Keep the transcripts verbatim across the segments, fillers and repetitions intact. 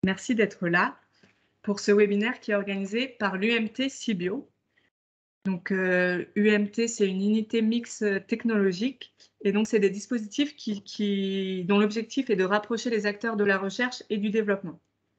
Merci d'être là pour ce webinaire qui est organisé par l'U M T Cibio. Donc, euh, U M T, c'est une unité mixte technologique et donc c'est des dispositifs qui, qui, dont l'objectif est de rapprocher les acteurs de la recherche et du développement.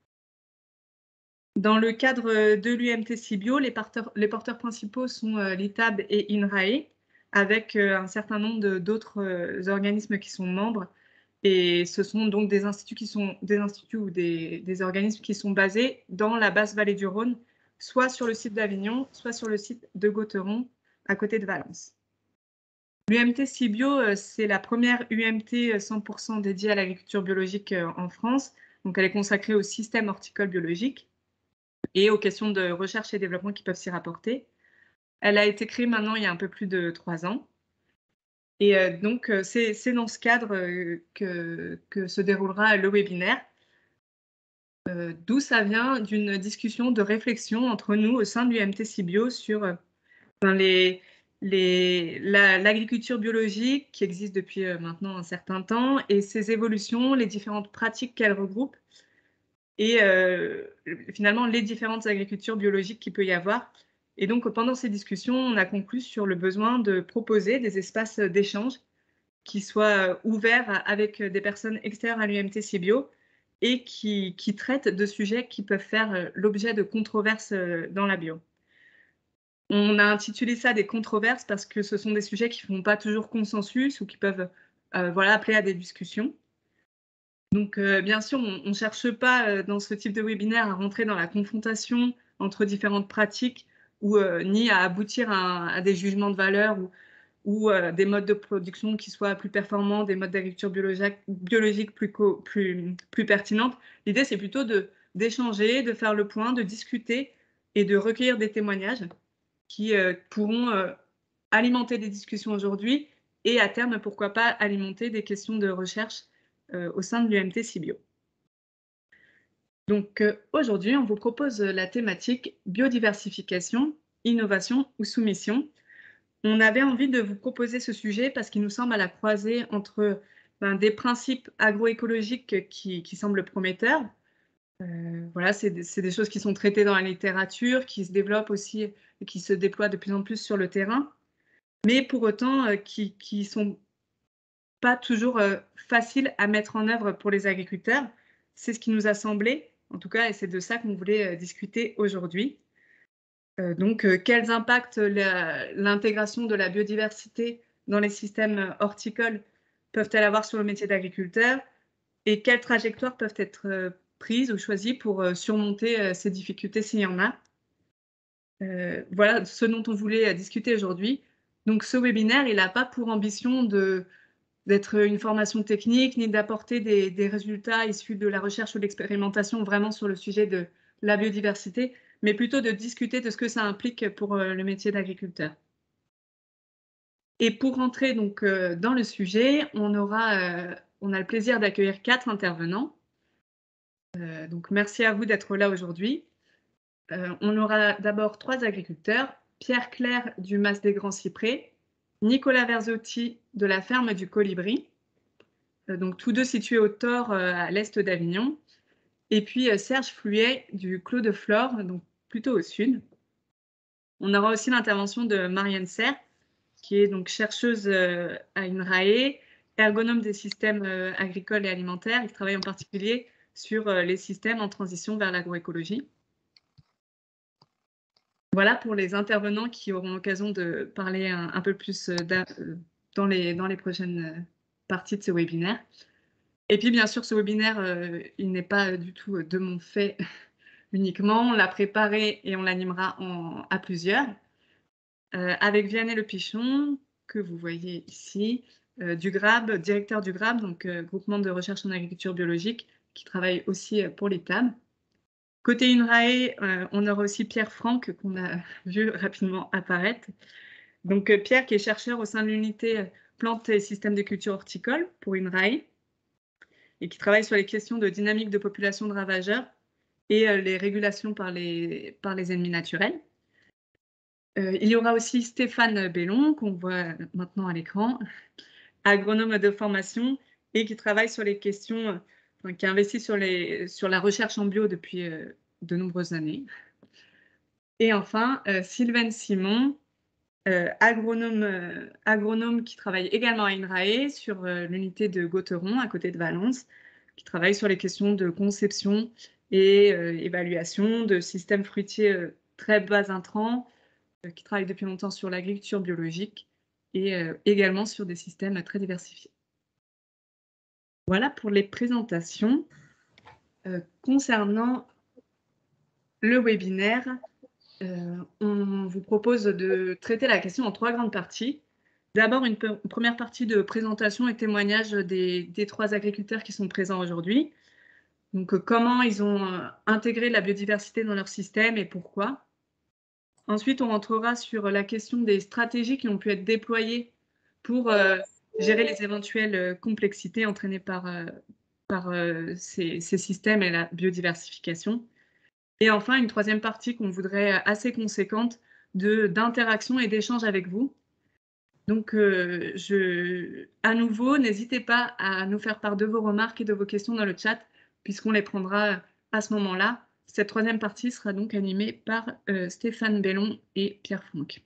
Dans le cadre de l'U M T Cibio, les porteurs, les porteurs principaux sont euh, l'I T A B et INRAE, avec euh, un certain nombre d'autres euh, organismes qui sont membres. Et ce sont donc des instituts, qui sont, des instituts ou des, des organismes qui sont basés dans la basse vallée du Rhône, soit sur le site d'Avignon, soit sur le site de Gauthieron, à côté de Valence. L'U M T Cibio, c'est la première U M T cent pour cent dédiée à l'agriculture biologique en France. Donc, elle est consacrée au système horticole biologique et aux questions de recherche et développement qui peuvent s'y rapporter. Elle a été créée maintenant il y a un peu plus de trois ans. Et euh, donc, euh, c'est dans ce cadre euh, que, que se déroulera le webinaire, euh, d'où ça vient d'une discussion de réflexion entre nous au sein de l'U M T Cibio sur euh, les, les, l'agriculture la, biologique qui existe depuis euh, maintenant un certain temps et ses évolutions, les différentes pratiques qu'elle regroupe et euh, finalement les différentes agricultures biologiques qu'il peut y avoir. Et donc, pendant ces discussions, on a conclu sur le besoin de proposer des espaces d'échange qui soient ouverts avec des personnes extérieures à l'U M T Cibio et qui, qui traitent de sujets qui peuvent faire l'objet de controverses dans la bio. On a intitulé ça des controverses parce que ce sont des sujets qui ne font pas toujours consensus ou qui peuvent euh, voilà, appeler à des discussions. Donc, euh, bien sûr, on ne cherche pas euh, dans ce type de webinaire à rentrer dans la confrontation entre différentes pratiques ou euh, ni à aboutir à, à des jugements de valeur ou, ou euh, des modes de production qui soient plus performants, des modes d'agriculture biologique, biologique plus, plus, plus pertinentes. L'idée, c'est plutôt d'échanger, de, de faire le point, de discuter et de recueillir des témoignages qui euh, pourront euh, alimenter des discussions aujourd'hui et à terme, pourquoi pas, alimenter des questions de recherche euh, au sein de l'U M T Cibio. Donc euh, aujourd'hui, on vous propose la thématique biodiversification, innovation ou soumission. On avait envie de vous proposer ce sujet parce qu'il nous semble à la croisée entre ben, des principes agroécologiques qui, qui semblent prometteurs. Euh, voilà, c'est des, des choses qui sont traitées dans la littérature, qui se développent aussi et qui se déploient de plus en plus sur le terrain, mais pour autant euh, qui ne sont pas toujours euh, faciles à mettre en œuvre pour les agriculteurs. C'est ce qui nous a semblé, en tout cas, et c'est de ça qu'on voulait euh, discuter aujourd'hui. Euh, donc, euh, quels impacts l'intégration de la biodiversité dans les systèmes horticoles peuvent-elles avoir sur le métier d'agriculteur et quelles trajectoires peuvent être euh, prises ou choisies pour euh, surmonter euh, ces difficultés s'il y en a. Euh, voilà ce dont on voulait euh, discuter aujourd'hui. Donc, ce webinaire, il n'a pas pour ambition de, d'être une formation technique ni d'apporter des, des résultats issus de la recherche ou de l'expérimentation vraiment sur le sujet de la biodiversité, mais plutôt de discuter de ce que ça implique pour euh, le métier d'agriculteur. Et pour rentrer donc euh, dans le sujet, on aura, euh, on a le plaisir d'accueillir quatre intervenants. Euh, donc merci à vous d'être là aujourd'hui. Euh, on aura d'abord trois agriculteurs, Pierre Clair du Mas des Grands Cyprès, Nicolas Verzotti de la ferme du Colibri, euh, donc tous deux situés au Thor euh, à l'est d'Avignon, et puis euh, Serge Fluet du Clos de Flore, donc plutôt au sud. On aura aussi l'intervention de Marianne Serre, qui est donc chercheuse euh, à INRAE, ergonome des systèmes euh, agricoles et alimentaires. Elle travaille en particulier sur euh, les systèmes en transition vers l'agroécologie. Voilà pour les intervenants qui auront l'occasion de parler un, un peu plus euh, dans, les, dans les prochaines parties de ce webinaire. Et puis, bien sûr, ce webinaire, euh, il n'est pas du tout de mon fait uniquement. On l'a préparé et on l'animera à plusieurs. Euh, avec Vianney Le Pichon, que vous voyez ici, euh, du GRAB, directeur du GRAB, donc euh, groupement de recherche en agriculture biologique, qui travaille aussi pour l'I T A B. Côté INRAE, euh, on aura aussi Pierre Franck, qu'on a vu rapidement apparaître. Donc euh, Pierre, qui est chercheur au sein de l'unité plantes et systèmes de culture horticole pour INRAE, et qui travaille sur les questions de dynamique de population de ravageurs et euh, les régulations par les, par les ennemis naturels. Euh, il y aura aussi Stéphane Bellon, qu'on voit maintenant à l'écran, agronome de formation et qui travaille sur les questions enfin, qui investit sur, les, sur la recherche en bio depuis euh, de nombreuses années. Et enfin, euh, Sylvaine Simon, euh, agronome, euh, agronome qui travaille également à INRAE sur euh, l'unité de Gautheron, à côté de Valence, qui travaille sur les questions de conception et euh, évaluation de systèmes fruitiers euh, très bas intrants, euh, qui travaille depuis longtemps sur l'agriculture biologique et euh, également sur des systèmes très diversifiés. Voilà pour les présentations. Euh, concernant le webinaire, euh, on vous propose de traiter la question en trois grandes parties. D'abord, une, une première partie de présentation et témoignage des, des trois agriculteurs qui sont présents aujourd'hui. Donc, euh, comment ils ont euh, intégré la biodiversité dans leur système et pourquoi. Ensuite, on rentrera sur la question des stratégies qui ont pu être déployées pour euh, gérer les éventuelles euh, complexités entraînées par, euh, par euh, ces, ces systèmes et la biodiversification. Et enfin, une troisième partie qu'on voudrait assez conséquente d'interaction et d'échange avec vous. Donc, euh, je, à nouveau, n'hésitez pas à nous faire part de vos remarques et de vos questions dans le chat, puisqu'on les prendra à ce moment-là. Cette troisième partie sera donc animée par euh, Stéphane Bellon et Pierre Franck.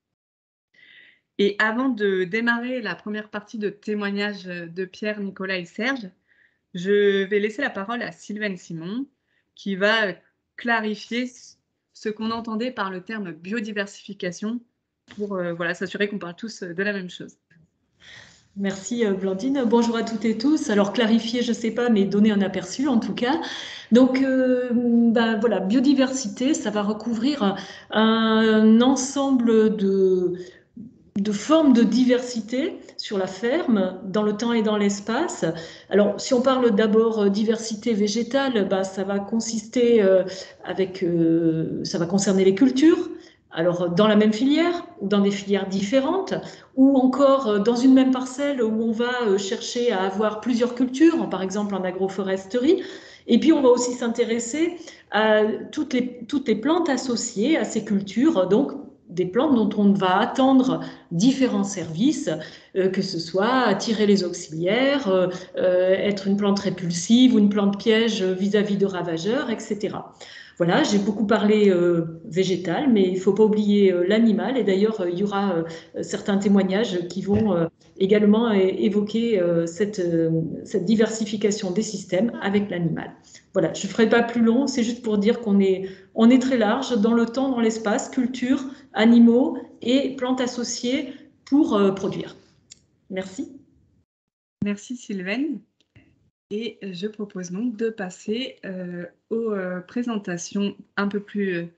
Et avant de démarrer la première partie de témoignage de Pierre, Nicolas et Serge, je vais laisser la parole à Sylvaine Simon, qui va clarifier ce qu'on entendait par le terme biodiversification pour euh, voilà, s'assurer qu'on parle tous de la même chose. Merci Blandine. Bonjour à toutes et tous. Alors clarifier, je ne sais pas, mais donner un aperçu en tout cas. Donc euh, ben, voilà, biodiversité, ça va recouvrir un ensemble de, de formes de diversité sur la ferme, dans le temps et dans l'espace. Alors si on parle d'abord diversité végétale, ben, ça va consister euh, avec, euh, ça va concerner les cultures. Alors, dans la même filière ou dans des filières différentes, ou encore dans une même parcelle où on va chercher à avoir plusieurs cultures, par exemple en agroforesterie. Et puis, on va aussi s'intéresser à toutes les, toutes les plantes associées à ces cultures, donc des plantes dont on va attendre différents services, euh, que ce soit attirer les auxiliaires, euh, être une plante répulsive ou une plante piège vis-à-vis de ravageurs, et cetera. Voilà, j'ai beaucoup parlé euh, végétal, mais il ne faut pas oublier euh, l'animal. Et d'ailleurs, euh, il y aura euh, certains témoignages qui vont euh, également évoquer euh, cette, euh, cette diversification des systèmes avec l'animal. Voilà, je ne ferai pas plus long, c'est juste pour dire qu'on est, on est très large dans le temps, dans l'espace, culture, animaux et plantes associées pour euh, produire. Merci. Merci Sylvaine. Et je propose donc de passer euh, aux euh, présentations un peu plus euh,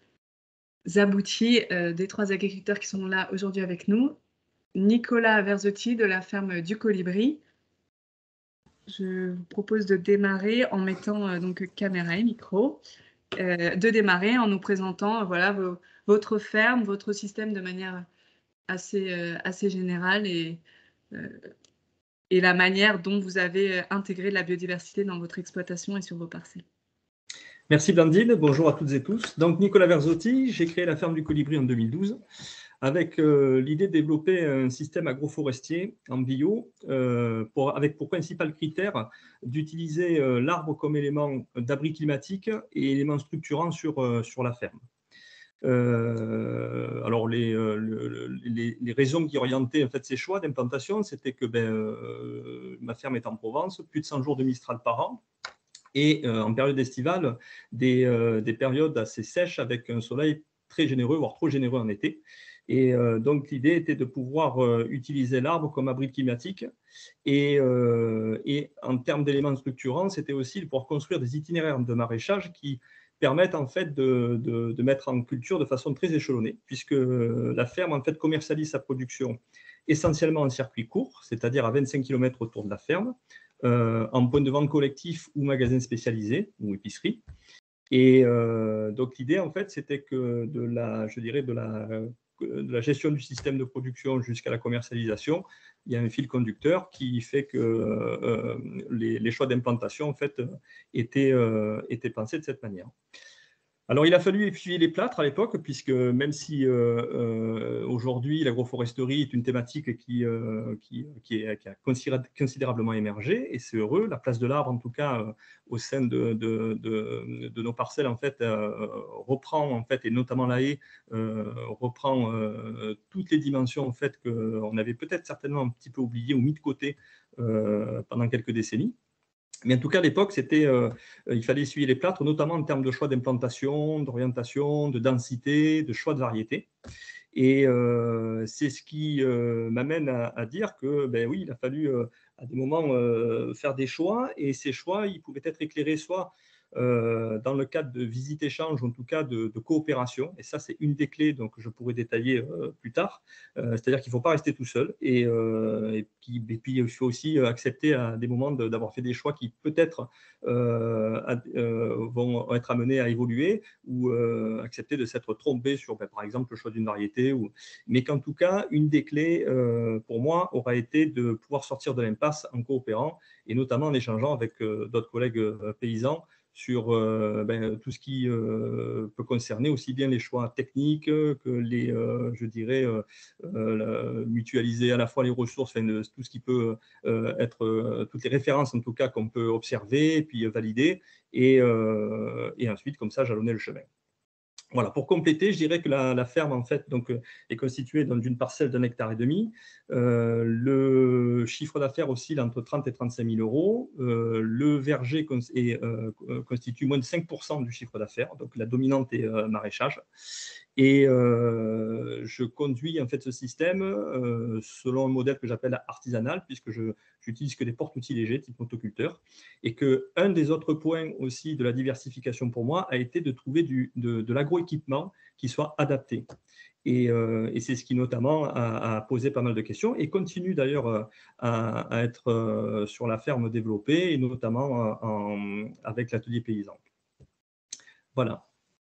abouties euh, des trois agriculteurs qui sont là aujourd'hui avec nous. Nicolas Verzotti de la ferme du Colibri. Je vous propose de démarrer en mettant euh, donc caméra et micro, euh, de démarrer en nous présentant euh, voilà, vos, votre ferme, votre système de manière assez, euh, assez générale et euh, et la manière dont vous avez intégré la biodiversité dans votre exploitation et sur vos parcelles. Merci Blandine, bonjour à toutes et tous. Donc Nicolas Verzotti, j'ai créé la ferme du Colibri en deux mille douze avec euh, l'idée de développer un système agroforestier en bio euh, pour, avec pour principal critère d'utiliser euh, l'arbre comme élément d'abri climatique et élément structurant sur, euh, sur la ferme. Euh, alors les, euh, les, les raisons qui orientaient en fait, ces choix d'implantation, c'était que ben, euh, ma ferme est en Provence, plus de cent jours de Mistral par an, et euh, en période estivale, des, euh, des périodes assez sèches avec un soleil très généreux, voire trop généreux en été. Et euh, donc l'idée était de pouvoir euh, utiliser l'arbre comme abri climatique. Et, euh, et en termes d'éléments structurants, c'était aussi de pouvoir construire des itinéraires de maraîchage qui permettent en fait de, de, de mettre en culture de façon très échelonnée, puisque la ferme en fait commercialise sa production essentiellement en circuit court, c'est-à-dire à vingt-cinq kilomètres autour de la ferme, euh, en point de vente collectif ou magasin spécialisé ou épicerie. Et euh, donc l'idée en fait, c'était que de la, je dirais de la, de la gestion du système de production jusqu'à la commercialisation, il y a un fil conducteur qui fait que euh, les, les choix d'implantation en fait étaient, euh, étaient pensés de cette manière. Alors, il a fallu essuyer les plâtres à l'époque, puisque même si euh, euh, aujourd'hui l'agroforesterie est une thématique qui, euh, qui, qui, est, qui a considérablement émergé, et c'est heureux, la place de l'arbre, en tout cas, euh, au sein de, de, de, de nos parcelles, en fait, euh, reprend, en fait, et notamment la haie, euh, reprend euh, toutes les dimensions, en fait, qu'on avait peut-être certainement un petit peu oubliées ou mis de côté euh, pendant quelques décennies. Mais en tout cas, à l'époque, c'était, euh, il fallait essuyer les plâtres, notamment en termes de choix d'implantation, d'orientation, de densité, de choix de variété. Et euh, c'est ce qui euh, m'amène à, à dire que, ben oui, il a fallu euh, à des moments euh, faire des choix, et ces choix, ils pouvaient être éclairés soit euh, dans le cadre de visites-échanges, en tout cas de, de coopération, et ça, c'est une des clés donc, que je pourrais détailler euh, plus tard. Euh, c'est-à-dire qu'il ne faut pas rester tout seul, et, euh, et, puis, et puis il faut aussi accepter à des moments de, d'avoir fait des choix qui peut-être euh, euh, vont être amenés à évoluer, ou euh, accepter de s'être trompé sur, ben, par exemple, le choix d'une variété, ou... mais qu'en tout cas, une des clés euh, pour moi aura été de pouvoir sortir de l'impasse en coopérant, et notamment en échangeant avec euh, d'autres collègues euh, paysans sur euh, ben, tout ce qui euh, peut concerner aussi bien les choix techniques que les, euh, je dirais, euh, euh, mutualiser à la fois les ressources, enfin, de, tout ce qui peut euh, être, euh, toutes les références en tout cas qu'on peut observer, puis valider, et, euh, et ensuite, comme ça, jalonner le chemin. Voilà, pour compléter, je dirais que la, la ferme en fait, donc, est constituée d'une parcelle d'un hectare et demi. Euh, le chiffre d'affaires oscille entre trente et trente-cinq mille euros. Euh, le verger cons est, euh, constitue moins de cinq pour cent du chiffre d'affaires, donc la dominante est euh, maraîchage. Et euh, je conduis en fait ce système euh, selon un modèle que j'appelle artisanal, puisque je j'utilise que des porte-outils légers, type motoculteur. Et qu'un des autres points aussi de la diversification pour moi a été de trouver du, de, de l'agroéquipement qui soit adapté. Et, euh, et c'est ce qui notamment a, a posé pas mal de questions, et continue d'ailleurs à, à être euh, sur la ferme développée, et notamment en, avec l'atelier paysan. Voilà.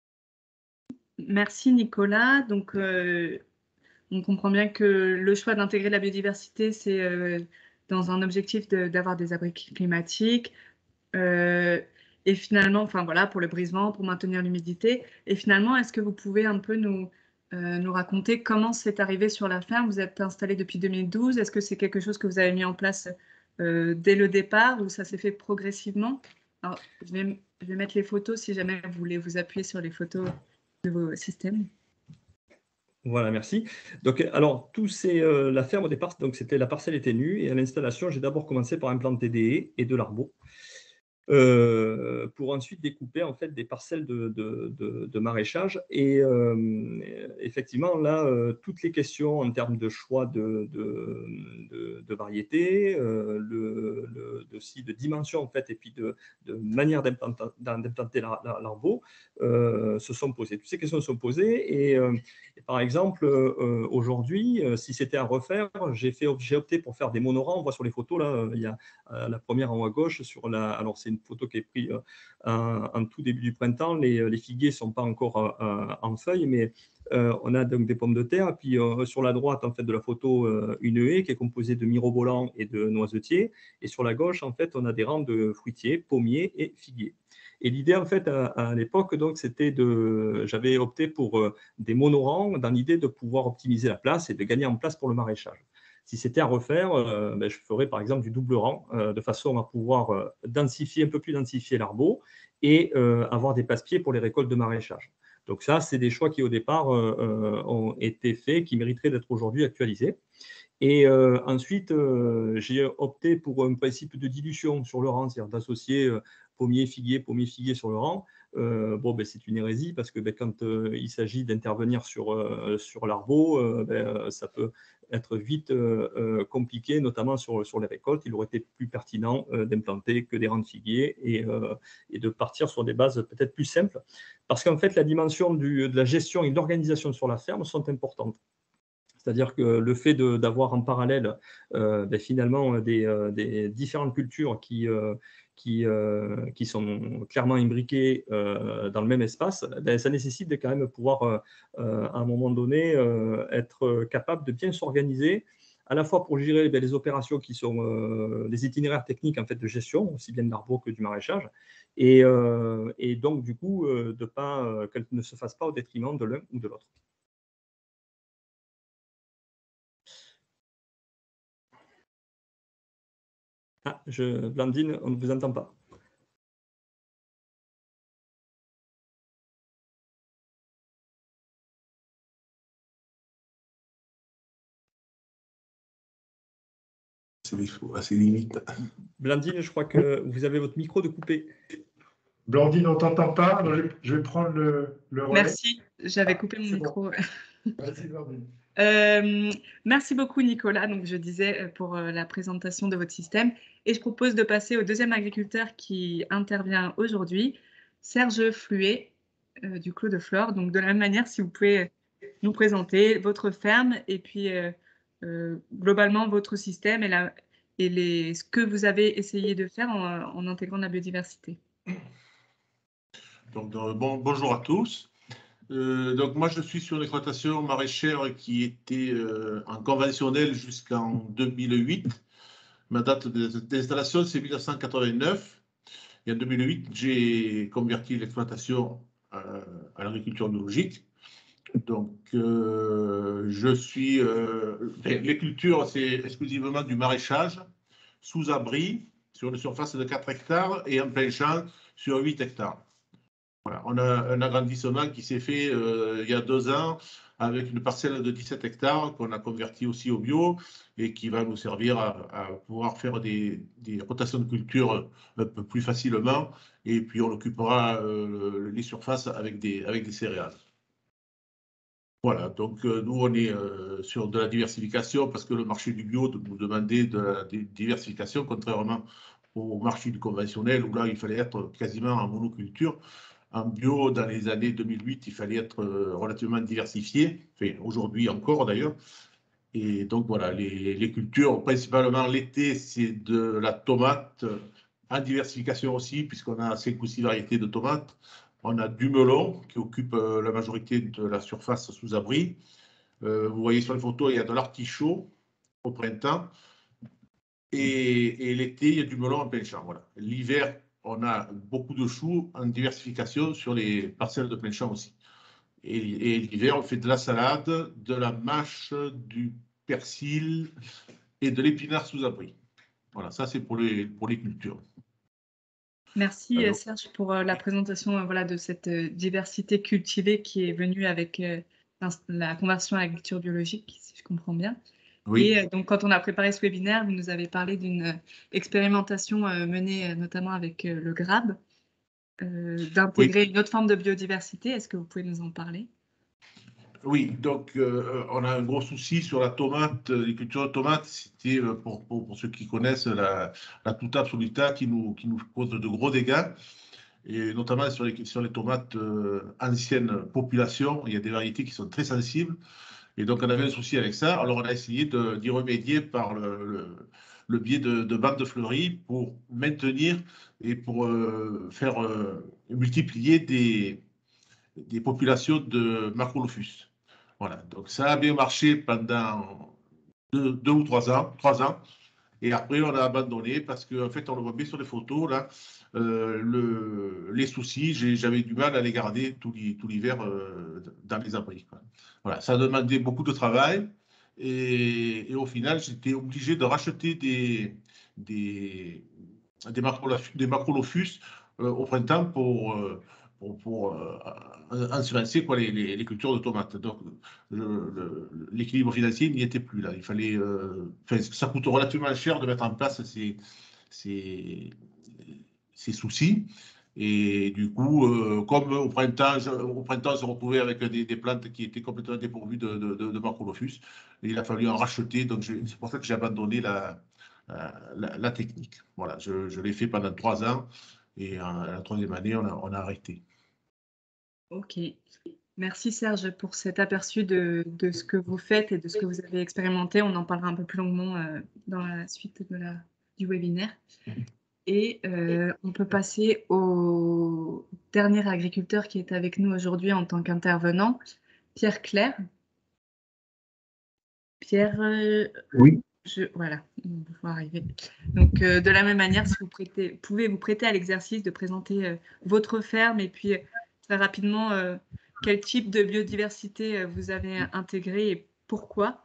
Merci Nicolas. Donc, euh, on comprend bien que le choix d'intégrer la biodiversité, c'est euh, dans un objectif d'avoir de, des abris climatiques. Euh, et finalement, enfin voilà, pour le brisement, pour maintenir l'humidité. Et finalement, est-ce que vous pouvez un peu nous, euh, nous raconter comment c'est arrivé sur la ferme? Vous êtes installé depuis deux mille douze. Est-ce que c'est quelque chose que vous avez mis en place euh, dès le départ, ou ça s'est fait progressivement? Alors, je vais, je vais mettre les photos si jamais vous voulez vous appuyer sur les photos de vos systèmes. Voilà, merci. Donc, alors, tout c'est euh, la ferme au départ, donc c'était la parcelle était nue, et à l'installation, j'ai d'abord commencé par implanter des haies et de l'arbre. Euh, pour ensuite découper en fait des parcelles de, de, de, de maraîchage. Et euh, effectivement, là, euh, toutes les questions en termes de choix de, de, de, de variétés, euh, le, le, de, si, de dimension en fait, et puis de, de manière d'implanter l'arbre euh, se sont posées. Toutes ces questions se sont posées, et, euh, et par exemple, euh, aujourd'hui, euh, si c'était à refaire, j'ai opté pour faire des monorangs. On voit sur les photos, là, il y a euh, la première en haut à gauche, sur la, alors c'est une photo qui est prise euh, en tout début du printemps. Les, les figuiers ne sont pas encore euh, en feuilles, mais euh, on a donc des pommes de terre. Et puis euh, sur la droite en fait, de la photo, euh, une haie qui est composée de mirobolans et de noisetiers. Et sur la gauche, en fait, on a des rangs de fruitiers, pommiers et figuiers. Et l'idée, en fait, à, à l'époque, donc, c'était de, j'avais opté pour euh, des monorangs dans l'idée de pouvoir optimiser la place et de gagner en place pour le maraîchage. Si c'était à refaire, euh, ben, je ferais par exemple du double rang, euh, de façon à pouvoir euh, densifier, un peu plus densifier l'arbre, et euh, avoir des passe-pieds pour les récoltes de maraîchage. Donc ça, c'est des choix qui au départ euh, ont été faits, qui mériteraient d'être aujourd'hui actualisés. Et euh, ensuite, euh, j'ai opté pour un principe de dilution sur le rang, c'est-à-dire d'associer euh, pommier, figuier, pommier, figuier sur le rang. Euh, bon, ben, c'est une hérésie, parce que ben, quand euh, il s'agit d'intervenir sur, euh, sur l'arbre, euh, ben, ça peut être vite euh, euh, compliqué, notamment sur, sur les récoltes. Il aurait été plus pertinent euh, d'implanter que des rangs de figuiers, et, euh, et de partir sur des bases peut-être plus simples, parce qu'en fait, la dimension du, de la gestion et de l'organisation sur la ferme sont importantes. C'est-à-dire que le fait d'avoir en parallèle euh, ben, finalement des, euh, des différentes cultures qui, euh, qui, euh, qui sont clairement imbriquées euh, dans le même espace, ben, ça nécessite de quand même pouvoir, euh, à un moment donné, euh, être capable de bien s'organiser, à la fois pour gérer ben, les opérations qui sont euh, les itinéraires techniques en fait, de gestion, aussi bien de l'arbre que du maraîchage, Et, euh, et donc, du coup, euh, de pas euh, qu'elle ne se fasse pas au détriment de l'un ou de l'autre. Ah, je, Blandine, on ne vous entend pas. À ses limites. Blandine, je crois que vous avez votre micro de coupé. Blandine, on ne t'entend pas, donc je vais prendre le, le relais. Merci, j'avais coupé mon micro. Bon. Vas-y, Blandine. Euh, merci beaucoup Nicolas, donc je disais pour euh, la présentation de votre système et je propose de passer au deuxième agriculteur qui intervient aujourd'hui, Serge Fluet euh, du Clos de Flore. Donc de la même manière, si vous pouvez nous présenter votre ferme et puis euh, euh, globalement votre système et, la, et les, ce que vous avez essayé de faire en, en intégrant la biodiversité. Donc, bon, bonjour à tous. Euh, donc moi je suis sur une exploitation maraîchère qui était euh, en conventionnel jusqu'en deux mille huit. Ma date d'installation c'est mille neuf cent quatre-vingt-neuf et en deux mille huit j'ai converti l'exploitation euh, à l'agriculture biologique. Donc euh, je suis euh, les cultures c'est exclusivement du maraîchage sous abri sur une surface de quatre hectares et en plein champ sur huit hectares. Voilà, on a un agrandissement qui s'est fait euh, il y a deux ans avec une parcelle de dix-sept hectares qu'on a converti aussi au bio et qui va nous servir à, à pouvoir faire des, des rotations de culture un peu plus facilement et puis on occupera euh, les surfaces avec des, avec des céréales. Voilà, donc euh, nous on est euh, sur de la diversification parce que le marché du bio nous demandait de la diversification contrairement au marché du conventionnel où là il fallait être quasiment en monoculture. En bio, dans les années deux mille huit, il fallait être relativement diversifié, enfin, aujourd'hui encore d'ailleurs. Et donc voilà, les, les cultures, principalement l'été, c'est de la tomate en diversification aussi, puisqu'on a cinq ou six variétés de tomates. On a du melon qui occupe la majorité de la surface sous abri. Euh, vous voyez sur les photos, il y a de l'artichaut au printemps. Et, et l'été, il y a du melon en plein champ. Voilà. L'hiver, on a beaucoup de choux en diversification sur les parcelles de plein champ aussi. Et, et l'hiver, on fait de la salade, de la mâche, du persil et de l'épinard sous abri. Voilà, ça c'est pour les, pour les cultures. Merci Alors, Serge pour euh, la présentation euh, voilà, de cette euh, diversité cultivée qui est venue avec euh, la conversion à l'agriculture biologique, si je comprends bien. oui. Et euh, donc, quand on a préparé ce webinaire, vous nous avez parlé d'une euh, expérimentation euh, menée euh, notamment avec euh, le Grab, euh, d'intégrer oui. une autre forme de biodiversité. Est-ce que vous pouvez nous en parler? Oui, donc euh, on a un gros souci sur la tomate, les cultures de tomates. C'était, euh, pour, pour, pour ceux qui connaissent, la, la tuta absoluta qui nous, qui nous cause de gros dégâts. Et notamment sur les, sur les tomates euh, anciennes populations, il y a des variétés qui sont très sensibles. Et donc, on avait un souci avec ça. Alors, on a essayé d'y remédier par le, le, le biais de, de bandes fleuries pour maintenir et pour euh, faire euh, multiplier des, des populations de Macrolophus. Voilà. Donc, ça a bien marché pendant deux, deux ou trois ans. Trois ans. Et après, on a abandonné parce qu'en en fait, on le voit bien sur les photos, là, euh, le, les soucis, j'avais du mal à les garder tout l'hiver euh, dans les abris, quoi. Voilà, ça a demandé beaucoup de travail et, et au final, j'étais obligé de racheter des, des, des, macrolophus, des macrolophus euh, au printemps pour, euh, pour, pour euh, ensemencer quoi, les, les, les cultures de tomates. Donc, l'équilibre financier n'y était plus là. Il fallait, euh, ça coûte relativement cher de mettre en place ces, ces, ces soucis. Et du coup, euh, comme au printemps, je, au printemps, on se retrouvait avec des, des plantes qui étaient complètement dépourvues de, de, de, de macrolophus. Et il a fallu en racheter. Donc, c'est pour ça que j'ai abandonné la, la, la technique. Voilà, je, je l'ai fait pendant trois ans. Et en, la troisième année, on a, on a arrêté. Ok. Merci Serge pour cet aperçu de, de ce que vous faites et de ce que vous avez expérimenté. On en parlera un peu plus longuement euh, dans la suite de la, du webinaire. Et euh, on peut passer au dernier agriculteur qui est avec nous aujourd'hui en tant qu'intervenant, Pierre Clair. Pierre, euh, oui. je, voilà, on va arriver. Donc, euh, de la même manière, si vous prêtez, pouvez vous prêter à l'exercice de présenter euh, votre ferme et puis euh, très rapidement euh, quel type de biodiversité euh, vous avez intégré et pourquoi.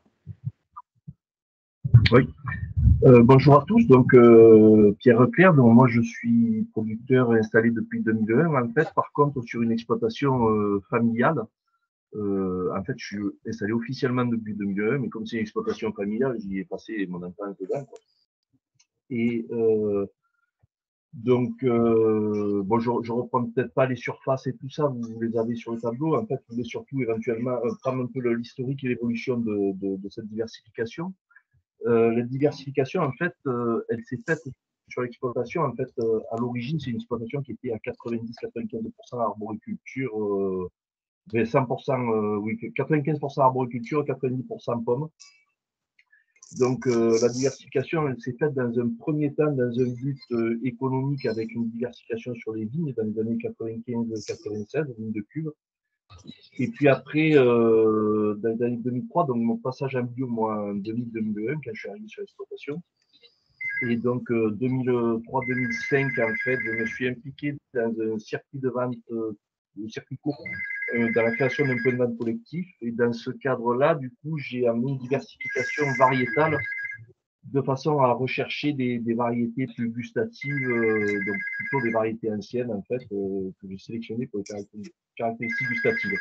Oui. Euh, bonjour à tous. Donc, euh, Pierre Claire. Donc, moi, je suis producteur installé depuis deux mille un. En fait, par contre, sur une exploitation euh, familiale. Euh, en fait, je suis installé officiellement depuis deux mille un, mais comme c'est une exploitation familiale, j'y ai passé mon enfance dedans, quoi. Et euh, donc, euh, bon, je, je reprends peut-être pas les surfaces et tout ça, vous les avez sur le tableau. En fait, vous voulez surtout éventuellement euh, prendre un peu l'historique et l'évolution de, de, de cette diversification. Euh, la diversification, en fait, euh, elle s'est faite sur l'exploitation. En fait, euh, à l'origine, c'est une exploitation qui était à quatre-vingt-dix à quatre-vingt-quinze pour cent arboriculture, euh, cent pour cent, euh, oui, quatre-vingt-quinze pour cent arboriculture, quatre-vingt-dix pour cent pommes. Donc, euh, la diversification, elle s'est faite dans un premier temps dans un but euh, économique avec une diversification sur les vignes dans les années quatre-vingt-quinze quatre-vingt-seize, vignes de cuve. Et puis après, euh, dans les années deux mille trois, donc mon passage en bio, moi, en deux mille deux mille un, quand je suis arrivé sur l'exploitation. Et donc, euh, deux mille trois deux mille cinq, en fait, je me suis impliqué dans un circuit de vente, euh, un circuit court, euh, dans la création d'un point de vente collectif. Et dans ce cadre-là, du coup, j'ai amené une diversification variétale de façon à rechercher des, des variétés plus gustatives, euh, donc plutôt des variétés anciennes, en fait, euh, que j'ai sélectionnées pour les caractéristiques gustatives.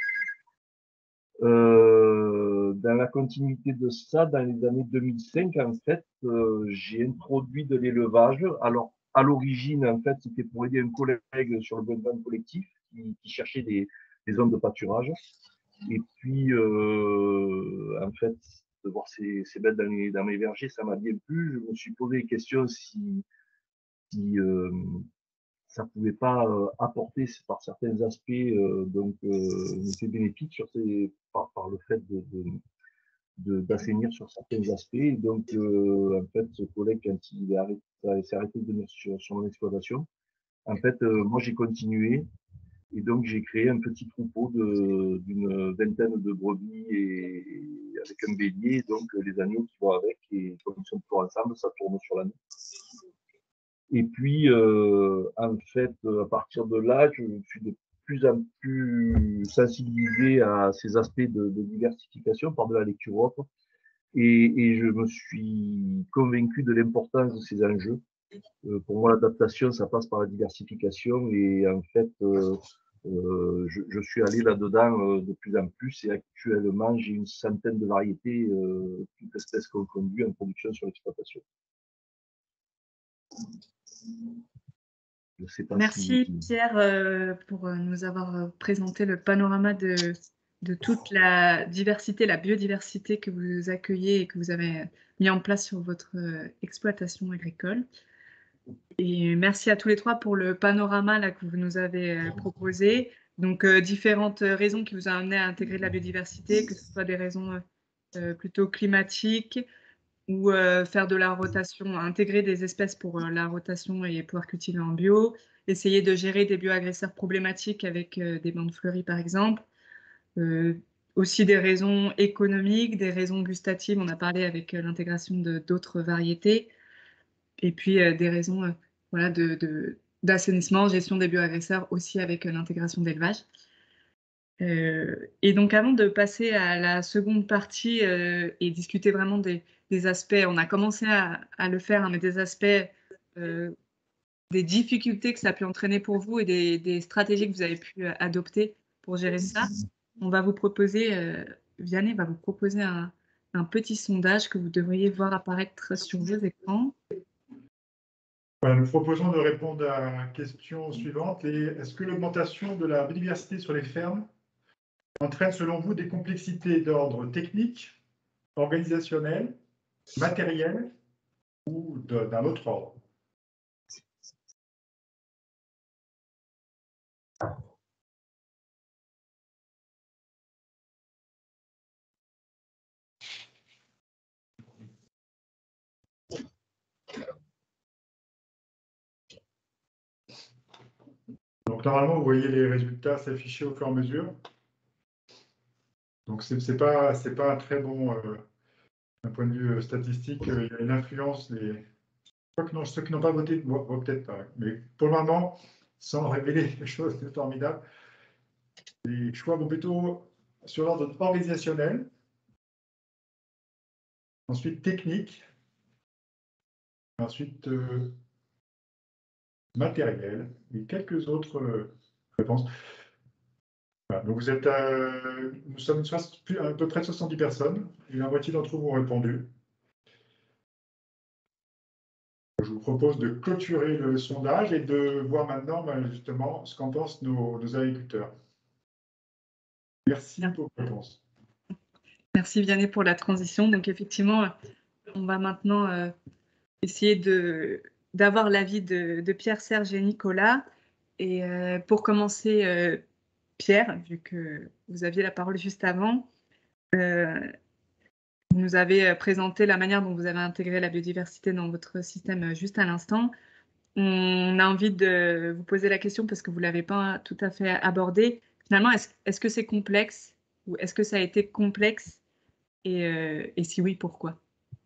Euh, dans la continuité de ça, dans les années deux mille cinq, en fait, euh, j'ai introduit de l'élevage. Alors, à l'origine, en fait, c'était pour aider un collègue sur le bon vent collectif qui, qui cherchait des, des zones de pâturage. Et puis, euh, en fait, de voir ces, ces bêtes dans, les, dans mes vergers, ça m'a bien plu. Je me suis posé des questions si, si euh, ça pouvait pas euh, apporter par certains aspects euh, donc euh, c'est bénéfique sur ces par, par le fait de, de, d'assainir sur certains aspects. Et donc euh, en fait ce collègue quand il est arrêté, s'est arrêté de venir sur, sur mon exploitation, en fait euh, moi j'ai continué et donc j'ai créé un petit troupeau de d'une vingtaine de brebis et, et avec un bélier, donc les agneaux qui vont avec, et comme ils sont toujours ensemble, ça tourne sur l'année. Et puis, euh, en fait, à partir de là, je suis de plus en plus sensibilisé à ces aspects de, de diversification par de la lecture autre. Et, et je me suis convaincu de l'importance de ces enjeux. Euh, pour moi, l'adaptation, ça passe par la diversification. Et en fait, euh, euh, je, je suis allé là-dedans euh, de plus en plus. Et actuellement, j'ai une centaine de variétés, euh, toutes espèces confondues, en production sur l'exploitation. Merci si... Pierre euh, pour nous avoir présenté le panorama de, de toute la diversité, la biodiversité que vous accueillez et que vous avez mis en place sur votre exploitation agricole. Et merci à tous les trois pour le panorama là, que vous nous avez proposé. Donc, euh, différentes raisons qui vous ont amené à intégrer de la biodiversité, que ce soit des raisons euh, plutôt climatiques, ou euh, faire de la rotation, intégrer des espèces pour euh, la rotation et pouvoir cultiver en bio, essayer de gérer des bioagresseurs problématiques avec euh, des bandes fleuries par exemple, euh, aussi des raisons économiques, des raisons gustatives, on a parlé avec euh, l'intégration de d'autres variétés, et puis euh, des raisons euh, voilà, de, de, d'assainissement, gestion des bioagresseurs aussi avec euh, l'intégration d'élevage. Euh, et donc, avant de passer à la seconde partie euh, et discuter vraiment des, des aspects, on a commencé à, à le faire, hein, mais des aspects, euh, des difficultés que ça a pu entraîner pour vous et des, des stratégies que vous avez pu euh, adopter pour gérer ça, on va vous proposer, euh, Vianney va vous proposer un, un petit sondage que vous devriez voir apparaître sur vos écrans. Nous proposons de répondre à la question suivante. Est-ce que l'augmentation de la biodiversité sur les fermes entraîne selon vous des complexités d'ordre technique, organisationnel, matériel ou d'un autre ordre? Donc normalement, vous voyez les résultats s'afficher au fur et à mesure. Donc c'est pas c'est pas un très bon euh, d'un point de vue statistique, il y a une influence des. Je crois que non, ceux qui n'ont pas voté, bon, bon, peut-être pas, mais pour le moment, sans révéler des choses formidables, les choix vont plutôt sur l'ordre organisationnel, ensuite technique, ensuite euh, matériel et quelques autres euh, réponses. Voilà, donc vous êtes, euh, nous sommes à peu près soixante-dix personnes et la moitié d'entre vous ont répondu. Je vous propose de clôturer le sondage et de voir maintenant ben, justement ce qu'en pensent nos, nos agriculteurs. Merci pour vos réponses. Merci Vianney pour la transition. Donc effectivement, on va maintenant euh, essayer de, d'avoir l'avis de, de Pierre, Serge et Nicolas. Et euh, pour commencer, euh, Pierre, vu que vous aviez la parole juste avant, euh, vous nous avez présenté la manière dont vous avez intégré la biodiversité dans votre système juste à l'instant. On a envie de vous poser la question parce que vous ne l'avez pas tout à fait abordé. Finalement, est-ce, est-ce que c'est complexe ou est-ce que ça a été complexe et, euh, et si oui, pourquoi?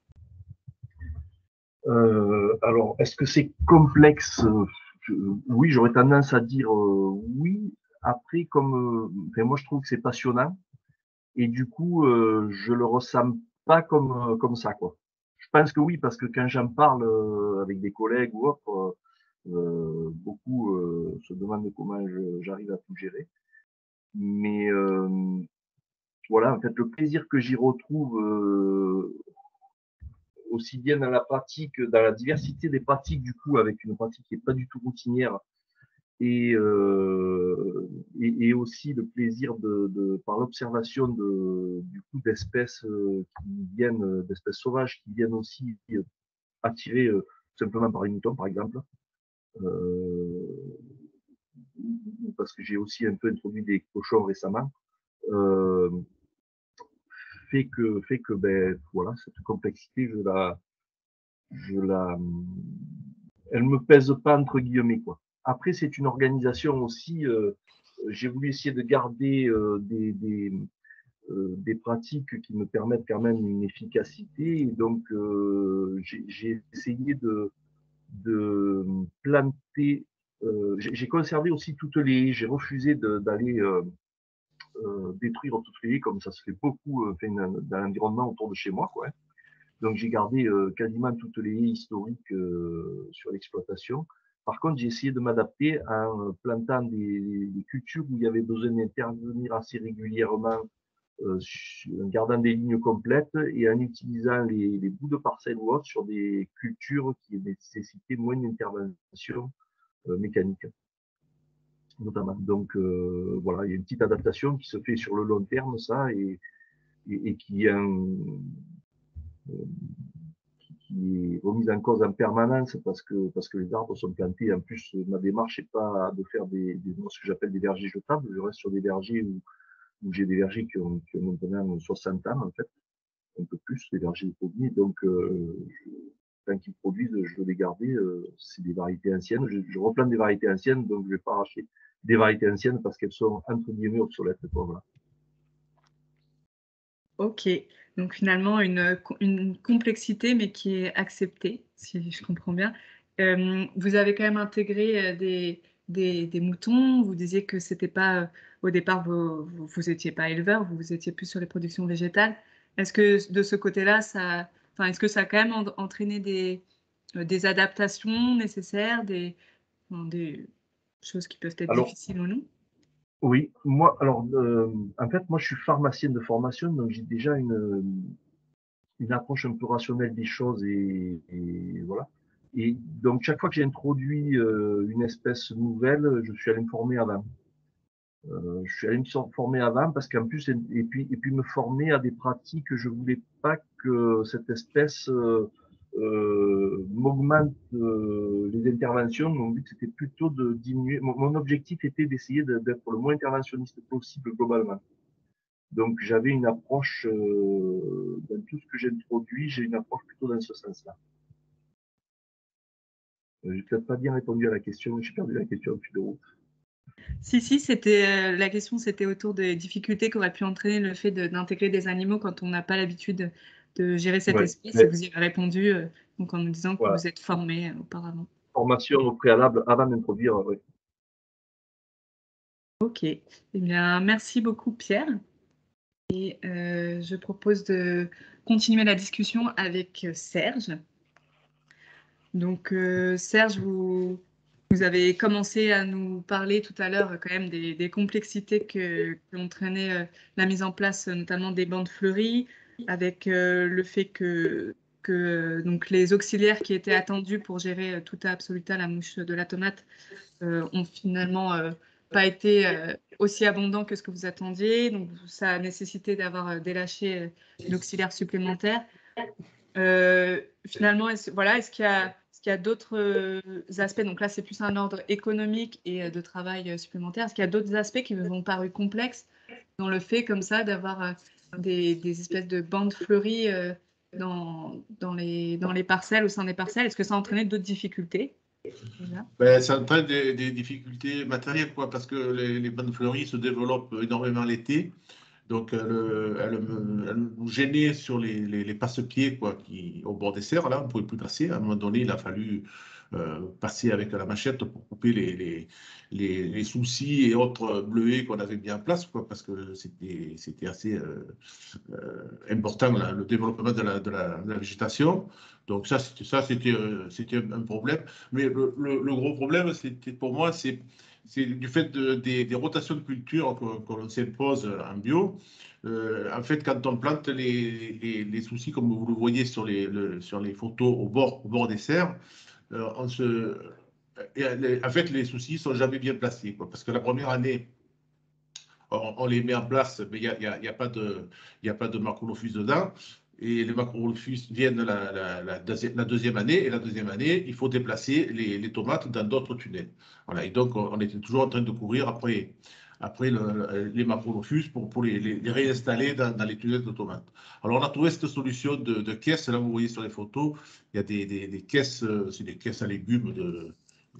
euh, Alors, est-ce que c'est complexe? Je, Oui, j'aurais tendance à dire euh, oui. Après, comme euh, enfin, moi, je trouve que c'est passionnant et du coup, euh, je le ressens pas comme euh, comme ça, quoi. Je pense que oui, parce que quand j'en parle euh, avec des collègues ou autres, euh, beaucoup euh, se demandent comment je, j'arrive à tout gérer. Mais euh, voilà, en fait, le plaisir que j'y retrouve, euh, aussi bien dans la pratique, dans la diversité des pratiques, du coup, avec une pratique qui n'est pas du tout routinière, et, euh, et, et aussi le plaisir de, de par l'observation de, du coup, d'espèces euh, qui viennent, d'espèces sauvages qui viennent aussi attirer euh, simplement par une mouton, par exemple. Euh, parce que j'ai aussi un peu introduit des cochons récemment. Euh, fait que fait que ben voilà, cette complexité, je la je la elle me pèse pas entre guillemets, quoi. Après, c'est une organisation aussi, euh, j'ai voulu essayer de garder euh, des, des, euh, des pratiques qui me permettent quand même une efficacité, et donc euh, j'ai essayé de, de planter, euh, j'ai conservé aussi toutes les haies, j'ai refusé d'aller euh, euh, détruire toutes les haies comme ça se fait beaucoup euh, dans l'environnement autour de chez moi, quoi. Donc j'ai gardé euh, quasiment toutes les haies historiques euh, sur l'exploitation. Par contre, j'ai essayé de m'adapter en plantant des, des cultures où il y avait besoin d'intervenir assez régulièrement, euh, en gardant des lignes complètes et en utilisant les, les bouts de parcelles ou autres sur des cultures qui nécessitaient moins d'intervention euh, mécanique, notamment. Donc euh, voilà, il y a une petite adaptation qui se fait sur le long terme, ça, et, et, et qui est un, qui est remise en cause en permanence parce que, parce que les arbres sont plantés. En plus, ma démarche n'est pas de faire des, des, ce que j'appelle des vergers jetables. Je reste sur des vergers où, où j'ai des vergers qui ont, qui ont maintenant soixante ans, en fait, un peu plus, les vergers de produits. Donc, euh, je, tant qu'ils produisent, je veux les garder. Euh, c'est des variétés anciennes. Je, je replante des variétés anciennes, donc je ne vais pas arracher des variétés anciennes parce qu'elles sont entre guillemets obsolètes. Voilà. Ok, donc finalement une, une complexité mais qui est acceptée, si je comprends bien. Euh, vous avez quand même intégré des, des, des moutons, vous disiez que c'était pas, au départ, vous, vous étiez pas éleveur, vous étiez plus sur les productions végétales. Est-ce que de ce côté-là, ça, enfin, est-ce que ça a quand même entraîné des, des adaptations nécessaires, des, des choses qui peuvent être Alors, difficiles ou non? oui, moi, alors, euh, en fait, moi, je suis pharmacien de formation, donc j'ai déjà une, une approche un peu rationnelle des choses, et, et voilà. Et donc, chaque fois que j'ai introduit euh, une espèce nouvelle, je suis allé me former avant. Euh, je suis allé me former avant parce qu'en plus, et puis, et puis me former à des pratiques que je voulais pas que cette espèce euh, euh, m'augmente euh, les interventions. Mon but, c'était plutôt de diminuer. Mon, mon objectif était d'essayer d'être le moins interventionniste possible globalement. Donc, j'avais une approche, euh, dans tout ce que j'introduis, j'ai une approche plutôt dans ce sens-là. Euh, j'ai peut-être pas bien répondu à la question, j'ai perdu la question au fil de route. Si, si, c'était euh, la question, c'était autour des difficultés qu'aurait pu entraîner le fait d'intégrer des animaux quand on n'a pas l'habitude de gérer cette Ouais, espèce. mais- Et vous y avez répondu euh, donc en nous disant que Voilà. vous êtes formé euh, auparavant. Formation au préalable avant d'introduire, oui. Ok. Eh bien, merci beaucoup, Pierre. Et euh, je propose de continuer la discussion avec euh, Serge. Donc, euh, Serge, vous, vous avez commencé à nous parler tout à l'heure euh, quand même des, des complexités que, que entraînait euh, la mise en place euh, notamment des bandes fleuries, avec euh, le fait que, que euh, donc les auxiliaires qui étaient attendus pour gérer euh, Tuta absoluta, la mouche de la tomate, euh, ont finalement euh, pas été euh, aussi abondants que ce que vous attendiez. Donc, ça a nécessité d'avoir euh, délaché euh, une auxiliaire supplémentaire. Euh, finalement, est-ce, voilà, est-ce qu'il y a, est-ce qu'il y a d'autres euh, aspects, donc là c'est plus un ordre économique et euh, de travail euh, supplémentaire, est-ce qu'il y a d'autres aspects qui vous ont paru complexes dans le fait comme ça d'avoir euh, des, des espèces de bandes fleuries euh, dans, dans, les, dans les parcelles, au sein des parcelles? Est-ce que ça a entraîné d'autres difficultés déjà? Ben, ça entraîne des, des difficultés matérielles, quoi, parce que les, les bandes fleuries se développent énormément l'été. Donc, elle, elle, me, elle nous gênait sur les, les, les passe-pieds, quoi, qui, au bord des serres, là, on ne pouvait plus passer. À un moment donné, il a fallu euh, passer avec la machette pour couper les, les, les, les soucis et autres bleuets qu'on avait mis en place, quoi, parce que c'était, c'était assez euh, euh, important, là, le développement de la, de la, de la végétation. Donc, ça, c'était, ça, c'était, euh, c'était un problème. Mais le, le, le gros problème, c'était, pour moi, c'est c'est du fait de, des, des rotations de culture qu'on s'impose en bio. Euh, en fait, quand on plante les, les, les soucis, comme vous le voyez sur les, le, sur les photos au bord, au bord des serres, euh, on se, et les, en fait, les soucis ne sont jamais bien placés, quoi, parce que la première année, on, on les met en place, mais il n'y a, y a, y a pas de, y a pas de macrolophus dedans. Et les macrolophus viennent la, la, la, la, deuxième année. Et la deuxième année, il faut déplacer les, les tomates dans d'autres tunnels. Voilà. Et donc, on, on était toujours en train de courir après, après le, les macrolophus pour, pour les, les, les réinstaller dans, dans les tunnels de tomates. Alors, on a trouvé cette solution de, de caisse. Là, vous voyez sur les photos, il y a des, des, des caisses, c'est des caisses à légumes de,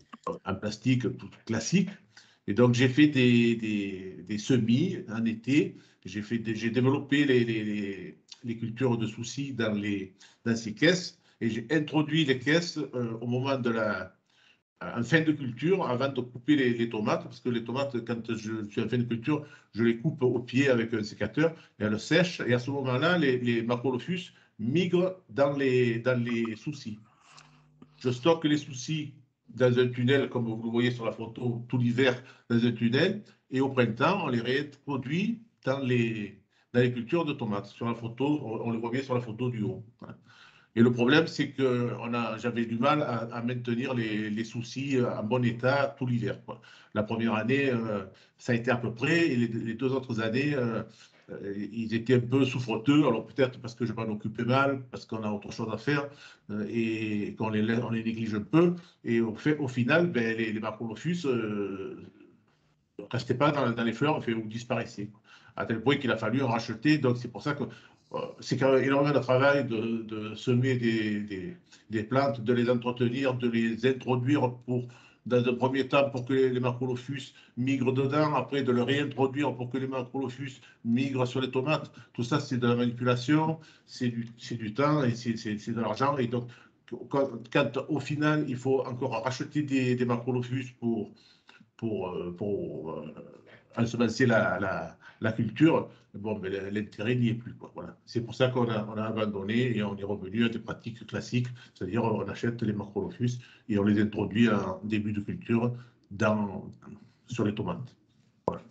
en plastique tout classique. Et donc, j'ai fait des, des, des semis en été. J'ai, fait des, j'ai développé les, les, les cultures de soucis dans, les, dans ces caisses. Et j'ai introduit les caisses euh, au moment de la, en fin de culture, avant de couper les, les tomates. Parce que les tomates, quand je suis en fin de culture, je les coupe au pied avec un sécateur et elles sèchent. Et à ce moment-là, les, les macrolophus migrent dans les, dans les soucis. Je stocke les soucis dans un tunnel, comme vous le voyez sur la photo, tout l'hiver dans un tunnel, et au printemps, on les réintroduit dans les, dans les cultures de tomates. Sur la photo, on, on le voit bien sur la photo du haut. Et le problème, c'est que j'avais du mal à, à maintenir les, les soucis en bon état tout l'hiver. La première année, euh, ça a été à peu près, et les, les deux autres années, euh, ils étaient un peu souffreteux, alors peut-être parce que je m'en occupais mal, parce qu'on a autre chose à faire, euh, et qu'on les, on les néglige un peu. Et au, fait, au final, ben, les, les macrolophus ne euh, restaient pas dans, dans les fleurs fait, ou disparaissaient. À tel point qu'il a fallu en racheter. Donc c'est pour ça que euh, c'est quand même énormément de travail de, de semer des, des, des plantes, de les entretenir, de les introduire pour dans un premier temps pour que les macrolophus migrent dedans, après de le réintroduire pour que les macrolophus migrent sur les tomates. Tout ça, c'est de la manipulation, c'est du, c'est du temps et c'est, c'est, c'est de l'argent. Et donc, quand, quand, au final, il faut encore racheter des, des macrolophus pour, pour, pour euh, ensemencer la, la, la culture, bon, mais l'intérêt n'y est plus, quoi. Voilà. C'est pour ça qu'on a, on a abandonné et on est revenu à des pratiques classiques, c'est-à-dire on achète les macrolophus et on les introduit en début de culture dans, sur les tomates. Voilà.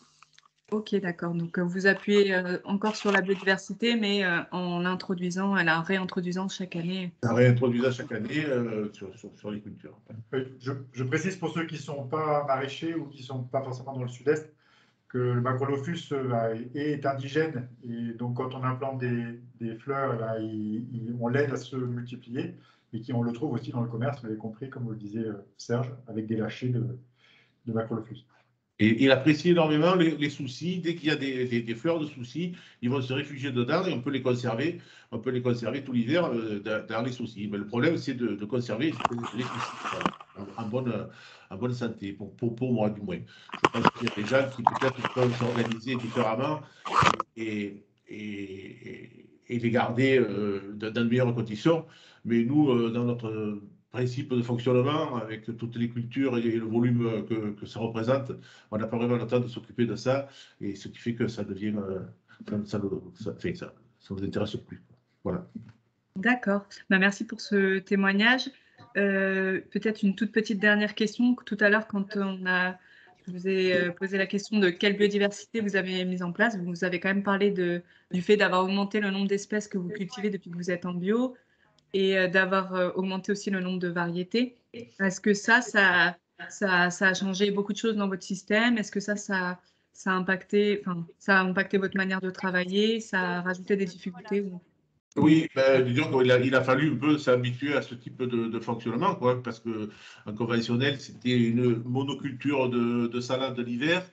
Ok, d'accord. Donc, euh, vous appuyez euh, encore sur la biodiversité, mais euh, en l'introduisant, en la réintroduisant chaque année. En réintroduisant chaque année euh, sur, sur, sur les cultures. Je, je précise pour ceux qui ne sont pas maraîchers ou qui ne sont pas forcément dans le sud-est, que le macrolophus euh, est indigène et donc quand on implante des, des fleurs, là, il, il, on l'aide à se multiplier et qui, on le trouve aussi dans le commerce, vous l'avez compris, comme vous le disait Serge, avec des lâchers de, de macrolophus. Et il apprécie énormément les, les soucis. Dès qu'il y a des, des, des fleurs de soucis, ils vont se réfugier dedans et on peut les conserver. On peut les conserver tout l'hiver euh, dans, dans les soucis. Mais le problème, c'est de, de conserver les soucis en, en, bonne, en bonne santé, pour, pour, pour moi du moins. Je pense qu'il y a des gens qui peut-être peuvent s'organiser différemment et, et, et, et les garder euh, dans de meilleures conditions. Mais nous, euh, dans notre principe de fonctionnement, avec toutes les cultures et le volume que, que ça représente, on n'a pas vraiment le temps de s'occuper de ça, et ce qui fait que ça devient, euh, ça, ça, ça, enfin, ça, ça vous intéresse plus. Voilà. D'accord. Ben, merci pour ce témoignage. Euh, peut-être une toute petite dernière question. Tout à l'heure, quand on a, je vous ai posé la question de quelle biodiversité vous avez mise en place, vous avez quand même parlé de, du fait d'avoir augmenté le nombre d'espèces que vous cultivez depuis que vous êtes en bio et euh, d'avoir euh, augmenté aussi le nombre de variétés. Est-ce que ça, ça, ça, ça a changé beaucoup de choses dans votre système? Est-ce que ça, ça, ça a impacté, enfin, ça a impacté votre manière de travailler? Ça a rajouté des difficultés ou... Oui, ben, disons qu'il a, il a fallu un peu s'habituer à ce type de, de fonctionnement, quoi, parce qu'en conventionnel, c'était une monoculture de, de salade l'hiver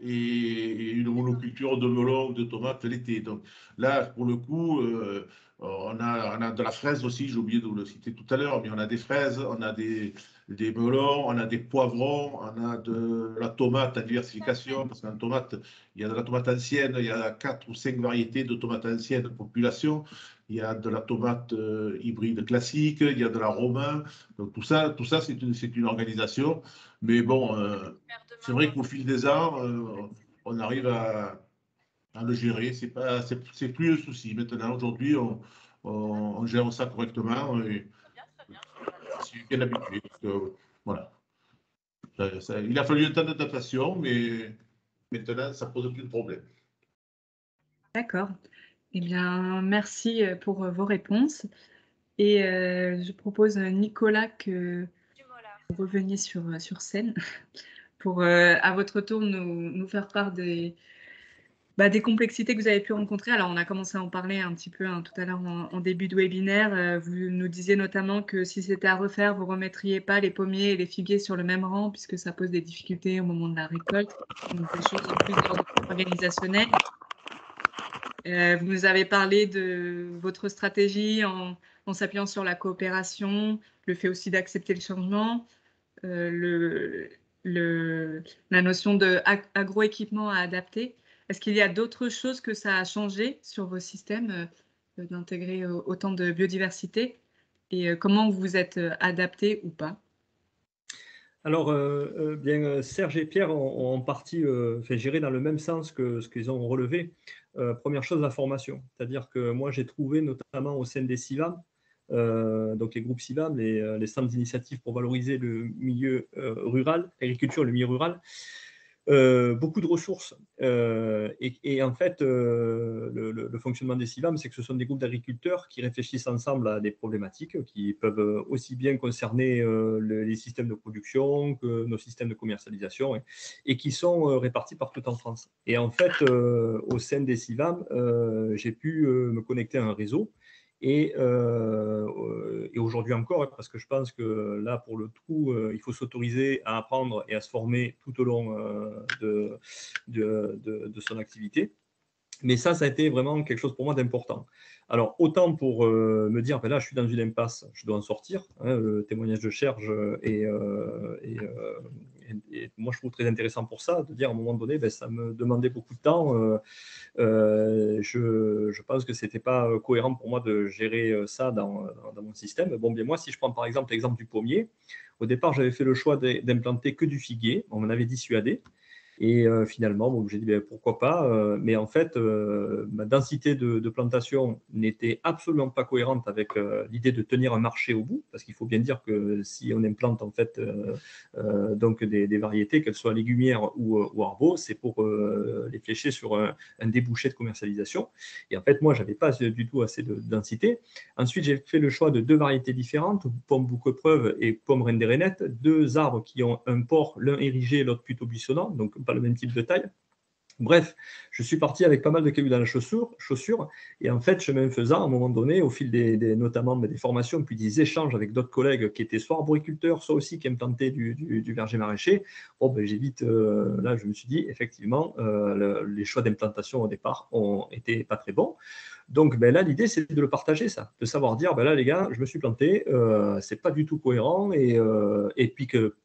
et une monoculture de melon ou de tomates l'été. Donc là, pour le coup, euh, on, a, on a de la fraise aussi, j'ai oublié de vous le citer tout à l'heure, mais on a des fraises, on a des, des melons, on a des poivrons, on a de la tomate à diversification, parce qu'en tomate, il y a de la tomate ancienne, il y a quatre ou cinq variétés de tomates anciennes population. Il y a de la tomate euh, hybride classique, il y a de la romain. Donc tout ça, tout ça c'est une, c'est une organisation. Mais bon, euh, c'est vrai qu'au fil des ans, euh, on arrive à, à le gérer. C'est pas, c'est, c'est plus un souci. Maintenant, aujourd'hui, on, on, on gère ça correctement et je suis bien habitué. Donc, euh, voilà. Ça, ça, il a fallu un temps d'adaptation, mais maintenant, ça pose plus de problème. D'accord. Eh bien, merci pour vos réponses. Et euh, je propose, Nicolas, que vous reveniez sur, sur scène pour, euh, à votre tour, nous, nous faire part des, bah, des complexités que vous avez pu rencontrer. Alors, on a commencé à en parler un petit peu hein, tout à l'heure en, en début de webinaire. Euh, vous nous disiez notamment que si c'était à refaire, vous ne remettriez pas les pommiers et les figuiers sur le même rang puisque ça pose des difficultés au moment de la récolte, donc des choses plus d'ordre organisationnel. Euh, vous nous avez parlé de votre stratégie en, en s'appuyant sur la coopération, le fait aussi d'accepter le changement, euh, le, le, la notion d'agroéquipement à adapter. Est-ce qu'il y a d'autres choses que ça a changé sur vos systèmes euh, d'intégrer euh, autant de biodiversité et euh, comment vous vous êtes euh, adapté ou pas? Alors, euh, euh, bien, Serge et Pierre ont, ont en partie euh, fait gérer dans le même sens que ce qu'ils ont relevé. Euh, première chose, la formation. C'est-à-dire que moi, j'ai trouvé notamment au sein des C I V A M, euh, donc les groupes C I V A M, les, les centres d'initiative pour valoriser le milieu euh, rural, l'agriculture, le milieu rural, euh, beaucoup de ressources. Euh, et, et en fait, euh, le, le, le fonctionnement des C I V A M, c'est que ce sont des groupes d'agriculteurs qui réfléchissent ensemble à des problématiques qui peuvent aussi bien concerner euh, le, les systèmes de production que nos systèmes de commercialisation et, et qui sont euh, répartis partout en France. Et en fait, euh, au sein des C I V A M, euh, j'ai pu euh, me connecter à un réseau. Et, euh, et aujourd'hui encore, parce que je pense que là, pour le coup, euh, il faut s'autoriser à apprendre et à se former tout au long euh, de, de, de, de son activité. Mais ça, ça a été vraiment quelque chose pour moi d'important. Alors, autant pour euh, me dire, ben là, je suis dans une impasse, je dois en sortir. Hein, le témoignage de Serge est, euh, est, euh, est, moi, je trouve très intéressant pour ça, de dire à un moment donné, ben, ça me demandait beaucoup de temps. Euh, euh, je, je pense que ce n'était pas cohérent pour moi de gérer ça dans, dans, dans mon système. Bon, bien moi, si je prends par exemple l'exemple du pommier, au départ, j'avais fait le choix d'implanter que du figuier. On m'en avait dissuadé. Et euh, finalement, bon, j'ai dit ben, pourquoi pas. Euh, mais en fait, euh, ma densité de, de plantation n'était absolument pas cohérente avec euh, l'idée de tenir un marché au bout, parce qu'il faut bien dire que si on implante en fait euh, euh, donc des, des variétés, qu'elles soient légumières ou, ou arbos, c'est pour euh, les flécher sur un, un débouché de commercialisation. Et en fait, moi, j'avais pas du tout assez de, de densité. Ensuite, j'ai fait le choix de deux variétés différentes, pomme bouquepreuve et pomme reine des rainettes, deux arbres qui ont un port, l'un érigé, l'autre plutôt buissonnant, donc pas le même type de taille. Bref, je suis parti avec pas mal de cailloux dans la chaussure, chaussure et en fait, chemin faisant, à un moment donné, au fil des, des notamment des formations, puis des échanges avec d'autres collègues qui étaient soit arboriculteurs, soit aussi qui implantaient du, du, du verger maraîcher, bon, ben, j'ai vite, euh, là, je me suis dit, effectivement, euh, le, les choix d'implantation au départ ont été pas très bons. Donc ben là, l'idée, c'est de le partager, ça, de savoir dire, ben là, les gars, je me suis planté, euh, c'est pas du tout cohérent, et, euh, et puis que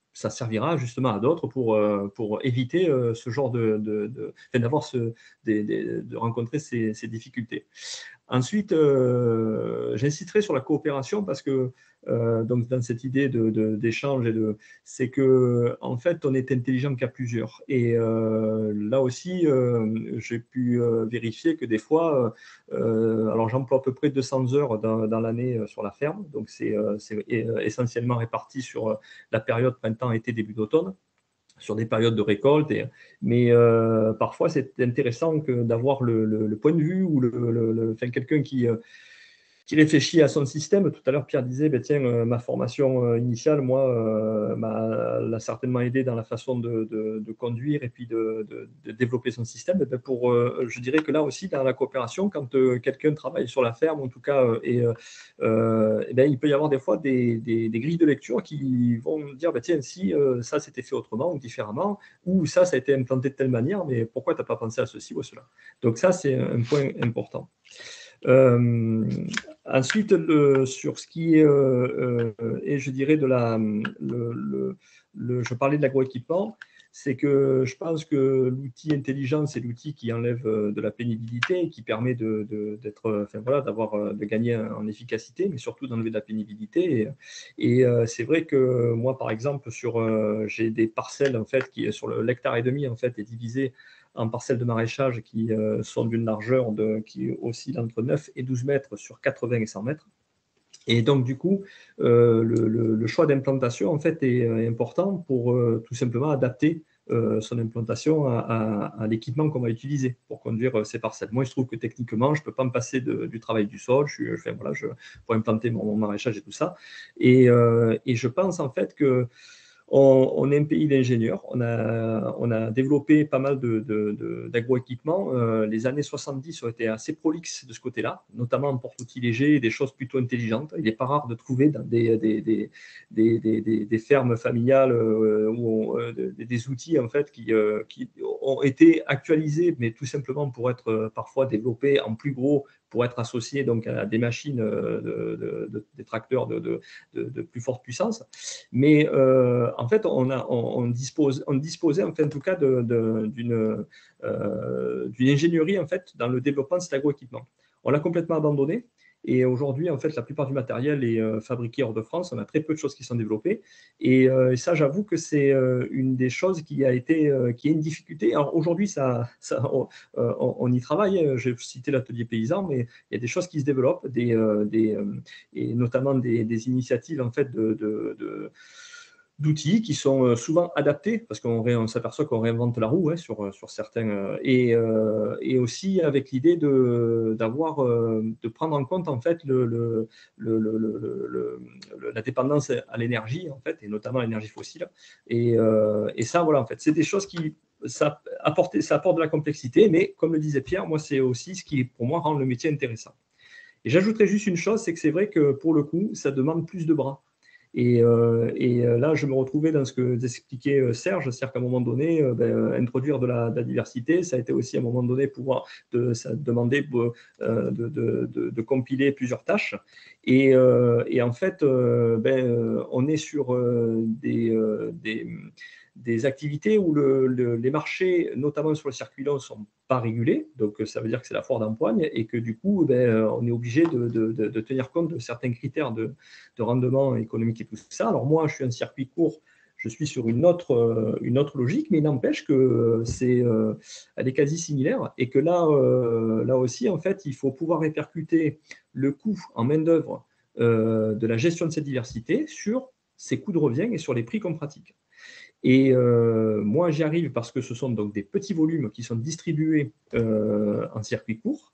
ça servira justement à d'autres pour, euh, pour éviter euh, ce genre de, de, de enfin, d'avoir ce, de, de, de rencontrer ces, ces difficultés. Ensuite, euh, j'insisterai sur la coopération parce que euh, donc dans cette idée de, de, d'échange, et de, c'est que en fait, on est intelligent qu'à plusieurs. Et euh, là aussi, euh, j'ai pu euh, vérifier que des fois, euh, alors j'emploie à peu près deux cents heures dans, dans l'année sur la ferme, donc c'est, euh, c'est essentiellement réparti sur la période printemps-été, début d'automne, sur des périodes de récolte. Et, mais euh, parfois, c'est intéressant que d'avoir le, le, le point de vue ou le, le, le, enfin, quelqu'un qui, euh, qui réfléchit à son système. Tout à l'heure, Pierre disait, ben, tiens, euh, ma formation euh, initiale, moi, euh, m'a l'a certainement aidé dans la façon de, de, de conduire et puis de, de, de développer son système. Ben, pour, euh, je dirais que là aussi, dans la coopération, quand euh, quelqu'un travaille sur la ferme, en tout cas, euh, et, euh, et ben, il peut y avoir des fois des, des, des grilles de lecture qui vont dire, ben, tiens, si euh, ça s'était fait autrement ou différemment, ou ça, ça a été implanté de telle manière, mais pourquoi tu n'as pas pensé à ceci ou à cela? Donc ça, c'est un point important. Euh, ensuite, le, sur ce qui est, euh, euh, et je dirais de la, le, le, le, je parlais de l'agroéquipement, c'est que je pense que l'outil intelligent, c'est l'outil qui enlève de la pénibilité et qui permet de, de, d'être, enfin voilà, d'avoir, de gagner en efficacité, mais surtout d'enlever de la pénibilité. Et, et euh, c'est vrai que moi, par exemple, sur, euh, j'ai des parcelles en fait qui sur le l'hectare et demi en fait est divisé en parcelles de maraîchage qui euh, sont d'une largeur de, qui oscille entre neuf et douze mètres sur quatre-vingts et cent mètres. Et donc, du coup, euh, le, le, le choix d'implantation, en fait, est, est important pour euh, tout simplement adapter euh, son implantation à, à, à l'équipement qu'on va utiliser pour conduire euh, ces parcelles. Moi, je trouve que techniquement, je ne peux pas me passer de, du travail du sol. Je suis, enfin, voilà, je, pour implanter mon, mon maraîchage et tout ça. Et, euh, et je pense, en fait, que on, on est un pays d'ingénieurs. On a, on a développé pas mal de, de, de, d'agroéquipements. Euh, les années soixante-dix ont été assez prolixes de ce côté-là, notamment en porte-outils légers et des choses plutôt intelligentes. Il n'est pas rare de trouver dans des, des, des, des, des, des fermes familiales euh, où on, euh, des, des outils en fait, qui, euh, qui ont été actualisés, mais tout simplement pour être euh, parfois développés en plus gros, pour être associés donc, à des machines, de, de, de, des tracteurs de, de, de, de plus forte puissance. Mais euh, en fait, on, a, on, on, dispose, on disposait en, fait, en tout cas d'une euh, ingénierie en fait, dans le développement de cet agroéquipement. On l'a complètement abandonné. Et aujourd'hui, en fait, la plupart du matériel est euh, fabriqué hors de France. On a très peu de choses qui sont développées. Et, euh, et ça, j'avoue que c'est euh, une des choses qui a été, euh, qui est une difficulté. Alors aujourd'hui, ça, ça, on, euh, on y travaille. J'ai cité l'atelier paysan, mais il y a des choses qui se développent, des, euh, des, euh, et notamment des, des initiatives en fait de, de, de d'outils qui sont souvent adaptés, parce qu'on on s'aperçoit qu'on réinvente la roue hein, sur, sur certains, et, euh, et aussi avec l'idée de, d'avoir, de prendre en compte en fait le, le, le, le, le, le, la dépendance à l'énergie, en fait, et notamment l'énergie fossile. Et, euh, et ça, voilà, en fait, c'est des choses qui ça apporte, ça apporte de la complexité, mais comme le disait Pierre, moi, c'est aussi ce qui, pour moi, rend le métier intéressant. Et j'ajouterais juste une chose, c'est que c'est vrai que pour le coup, ça demande plus de bras. Et, euh, et là, je me retrouvais dans ce que expliquait Serge, c'est-à-dire qu'à un moment donné, euh, ben, introduire de la, de la diversité, ça a été aussi à un moment donné pouvoir de, ça demander euh, de, de, de, de compiler plusieurs tâches. Et, euh, et en fait, euh, ben, on est sur euh, des, euh, des des activités où le, le, les marchés, notamment sur le circuit long, ne sont pas régulés. Donc, ça veut dire que c'est la foire d'empoigne et que du coup, ben, on est obligé de, de, de tenir compte de certains critères de, de rendement économique et tout ça. Alors, moi, je suis un circuit court, je suis sur une autre, une autre logique, mais il n'empêche que c'est, euh, elle est quasi similaire et que là, euh, là aussi, en fait, il faut pouvoir répercuter le coût en main-d'œuvre euh, de la gestion de cette diversité sur ses coûts de revient et sur les prix qu'on pratique. Et euh, moi, j'y arrive parce que ce sont donc des petits volumes qui sont distribués euh, en circuit court.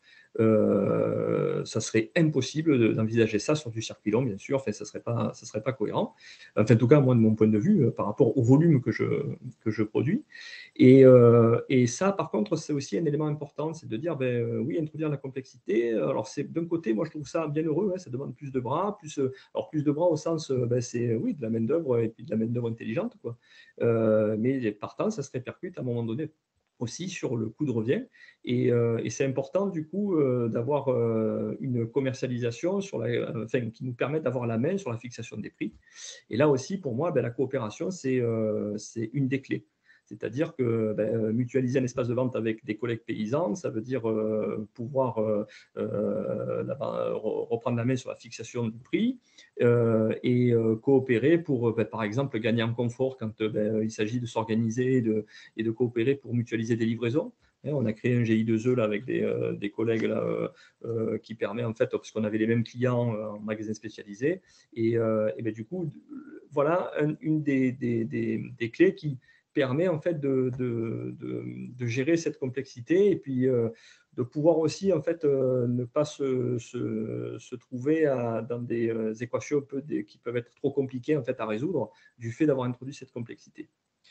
Euh, ça serait impossible d'envisager ça sur du circuit long, bien sûr. Enfin, ça ne serait pas, ça serait pas cohérent. Enfin, en tout cas, moi, de mon point de vue, euh, par rapport au volume que je, que je produis. Et, euh, et ça, par contre, c'est aussi un élément important, c'est de dire, ben, euh, oui, introduire la complexité. Alors, c'est d'un côté, moi, je trouve ça bien heureux. Hein, ça demande plus de bras, plus, alors plus de bras au sens, ben, c'est oui, de la main d'œuvre et puis de la main d'œuvre intelligente, quoi. Euh, mais partant, ça se répercute à un moment donné aussi sur le coût de revient. Et, euh, et c'est important du coup euh, d'avoir euh, une commercialisation sur la, euh, enfin, qui nous permette d'avoir la main sur la fixation des prix. Et là aussi, pour moi, ben, la coopération, c'est euh, c'est une des clés. C'est-à-dire que ben, mutualiser un espace de vente avec des collègues paysans, ça veut dire euh, pouvoir euh, euh, reprendre la main sur la fixation du prix euh, et euh, coopérer pour, ben, par exemple, gagner en confort quand ben, il s'agit de s'organiser et de, et de coopérer pour mutualiser des livraisons. On a créé un G I deux E là, avec des, euh, des collègues là, euh, euh, qui permet, en fait, parce qu'on avait les mêmes clients euh, en magasin spécialisé. Et, euh, et ben, du coup, voilà un, une des, des, des, des clés qui permet en fait de, de, de, de gérer cette complexité et puis euh, de pouvoir aussi en fait euh, ne pas se, se, se trouver à, dans des euh, équations un peu des, qui peuvent être trop compliquées en fait à résoudre du fait d'avoir introduit cette complexité.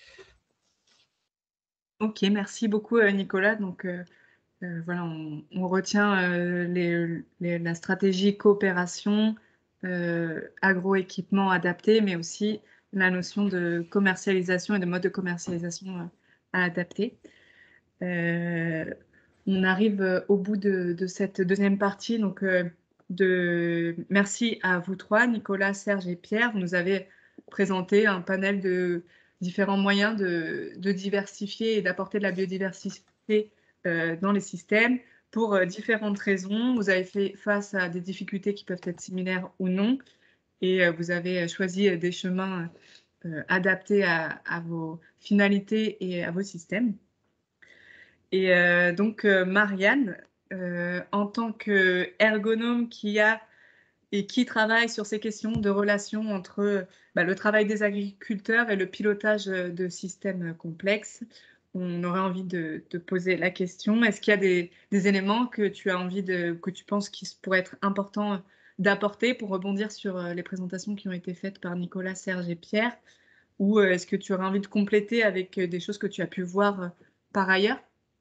Ok, merci beaucoup Nicolas. Donc euh, euh, voilà, on, on retient euh, les, les, la stratégie coopération, euh, agroéquipement adapté, mais aussi la notion de commercialisation et de mode de commercialisation euh, à adapter. Euh, on arrive au bout de, de cette deuxième partie. Donc, euh, de... merci à vous trois, Nicolas, Serge et Pierre. Vous nous avez présenté un panel de différents moyens de, de diversifier et d'apporter de la biodiversité euh, dans les systèmes pour euh, différentes raisons. Vous avez fait face à des difficultés qui peuvent être similaires ou non, et euh, vous avez choisi des chemins euh, adaptés à, à vos finalités et à vos systèmes. Et euh, donc, euh, Marianne, euh, en tant qu'ergonome qui a et qui travaille sur ces questions de relations entre bah, le travail des agriculteurs et le pilotage de systèmes complexes, on aurait envie de, de poser la question, est-ce qu'il y a des, des éléments que tu as envie de, que tu penses qui pourraient être importants d'apporter pour rebondir sur les présentations qui ont été faites par Nicolas, Serge et Pierre, ou est-ce que tu aurais envie de compléter avec des choses que tu as pu voir par ailleurs?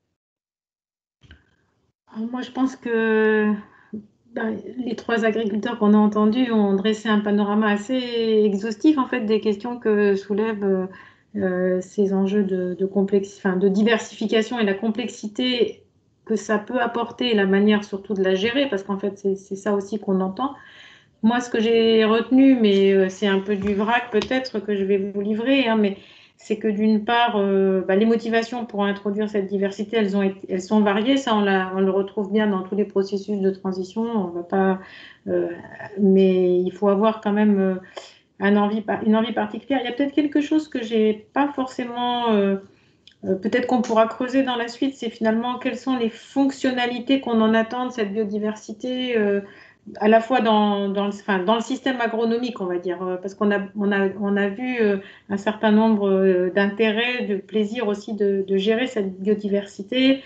Moi, je pense que ben, les trois agriculteurs qu'on a entendus ont dressé un panorama assez exhaustif en fait des questions que soulèvent euh, ces enjeux de, de, complex... enfin, de diversification et la complexité que ça peut apporter et la manière surtout de la gérer, parce qu'en fait c'est ça aussi qu'on entend. Moi, ce que j'ai retenu, mais c'est un peu du vrac peut-être que je vais vous livrer, hein, mais c'est que d'une part, euh, bah, les motivations pour introduire cette diversité, elles, ont été, elles sont variées. Ça, on, la, on le retrouve bien dans tous les processus de transition. On va pas, euh, mais il faut avoir quand même euh, un envie, une envie particulière. Il y a peut-être quelque chose que j'ai pas forcément... Euh, euh, peut-être qu'on pourra creuser dans la suite, c'est finalement quelles sont les fonctionnalités qu'on en attend de cette biodiversité euh, à la fois dans, dans, le, enfin, dans le système agronomique, on va dire, parce qu'on a, on a, on a vu euh, un certain nombre euh, d'intérêts, de plaisir aussi de, de gérer cette biodiversité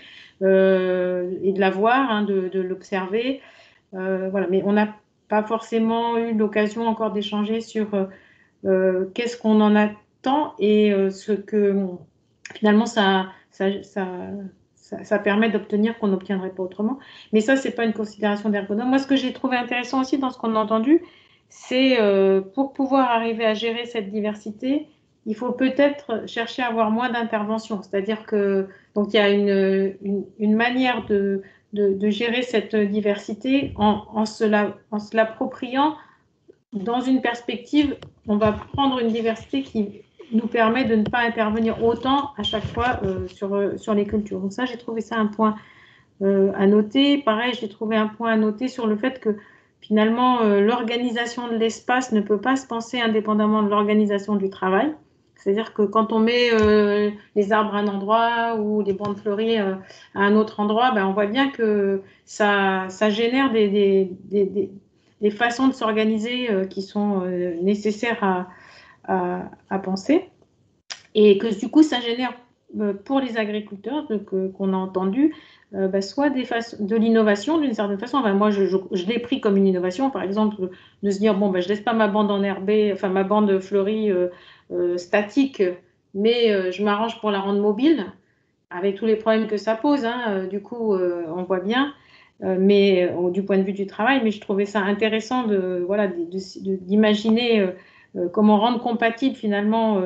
euh, et de la voir, hein, de, de l'observer. Euh, voilà. Mais on n'a pas forcément eu l'occasion encore d'échanger sur euh, qu'est-ce qu'on en attend et euh, ce que finalement ça, ça, ça Ça, ça permet d'obtenir qu'on n'obtiendrait pas autrement. Mais ça, ce n'est pas une considération d'ergonome. Moi, ce que j'ai trouvé intéressant aussi dans ce qu'on a entendu, c'est euh, pour pouvoir arriver à gérer cette diversité, il faut peut-être chercher à avoir moins d'intervention. C'est-à-dire que donc il y a une, une, une manière de, de, de gérer cette diversité en, en se l'appropriant dans une perspective, on va prendre une diversité qui nous permet de ne pas intervenir autant à chaque fois euh, sur, euh, sur les cultures. Donc ça, j'ai trouvé ça un point euh, à noter. Pareil, j'ai trouvé un point à noter sur le fait que finalement, euh, l'organisation de l'espace ne peut pas se penser indépendamment de l'organisation du travail. C'est-à-dire que quand on met euh, les arbres à un endroit ou les bandes fleuries euh, à un autre endroit, ben, on voit bien que ça, ça génère des, des, des, des, des façons de s'organiser euh, qui sont euh, nécessaires à, à, à penser. Et que du coup, ça génère euh, pour les agriculteurs euh, qu'on a entendu, euh, bah, soit des de l'innovation d'une certaine façon. Enfin, moi, je, je, je l'ai pris comme une innovation, par exemple, de se dire, bon, bah, je ne laisse pas ma bande enherbée, enfin ma bande fleurie euh, euh, statique, mais euh, je m'arrange pour la rendre mobile, avec tous les problèmes que ça pose. Hein, euh, du coup, euh, on voit bien, euh, mais euh, du point de vue du travail, mais je trouvais ça intéressant de, voilà, d'imaginer euh, euh, comment rendre compatible finalement euh,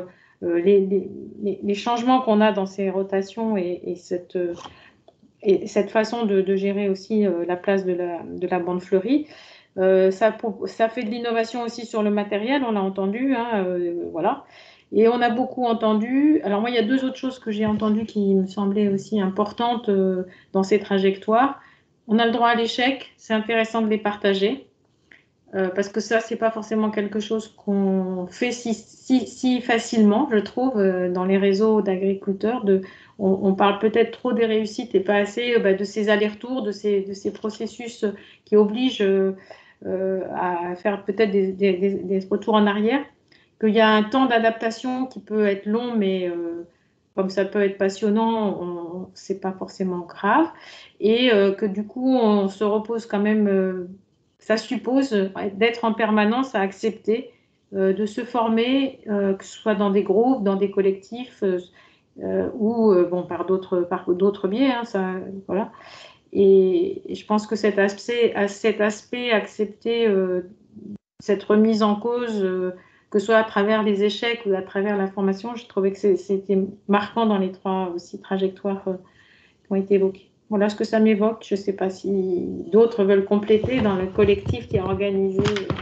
euh, les, les, les changements qu'on a dans ces rotations et, et, cette, et cette façon de, de gérer aussi euh, la place de la, de la bande fleurie. Euh, ça, ça fait de l'innovation aussi sur le matériel, on l'a entendu, hein, euh, voilà. Et on a beaucoup entendu. Alors moi, il y a deux autres choses que j'ai entendues qui me semblaient aussi importantes euh, dans ces trajectoires. On a le droit à l'échec, c'est intéressant de les partager. Euh, parce que ça, c'est pas forcément quelque chose qu'on fait si, si, si facilement, je trouve, euh, dans les réseaux d'agriculteurs. De, on, on parle peut-être trop des réussites et pas assez euh, bah, de ces allers-retours, de ces, de ces processus qui obligent euh, euh, à faire peut-être des, des, des retours en arrière. Qu'il y a un temps d'adaptation qui peut être long, mais euh, comme ça peut être passionnant, c'est pas forcément grave. Et euh, que du coup, on se repose quand même. Euh, ça suppose d'être en permanence à accepter euh, de se former, euh, que ce soit dans des groupes, dans des collectifs euh, euh, ou euh, bon, par d'autres par d'autres biais. Hein, ça, voilà. Et, et je pense que cet aspect, cet aspect accepter euh, cette remise en cause, euh, que ce soit à travers les échecs ou à travers la formation, je trouvais que c'était marquant dans les trois aussi trajectoires euh, qui ont été évoquées. Voilà ce que ça m'évoque. Je ne sais pas si d'autres veulent compléter dans le collectif qui est organisé.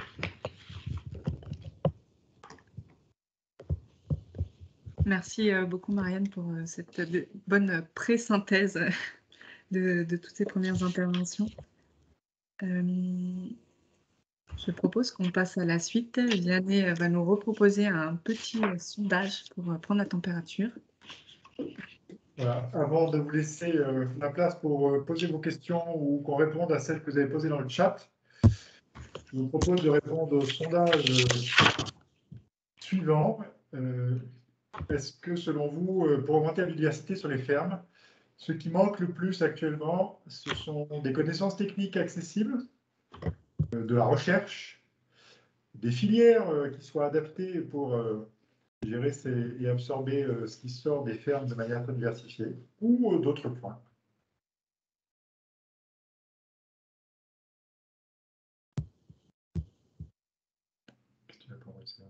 Merci beaucoup, Marianne, pour cette bonne pré-synthèse de, de toutes ces premières interventions. Euh, je propose qu'on passe à la suite. Vianney va nous reproposer un petit sondage pour prendre la température. Voilà. Avant de vous laisser euh, la place pour euh, poser vos questions ou qu'on réponde à celles que vous avez posées dans le chat, je vous propose de répondre au sondage euh, suivant. Euh, Est-ce que, selon vous, euh, pour augmenter la biodiversité sur les fermes, ce qui manque le plus actuellement, ce sont des connaissances techniques accessibles, euh, de la recherche, des filières euh, qui soient adaptées pour euh, gérer ces, et absorber euh, ce qui sort des fermes de manière très diversifiée, ou euh, d'autres points? Qu'est-ce que tu as pour moi, Serge ?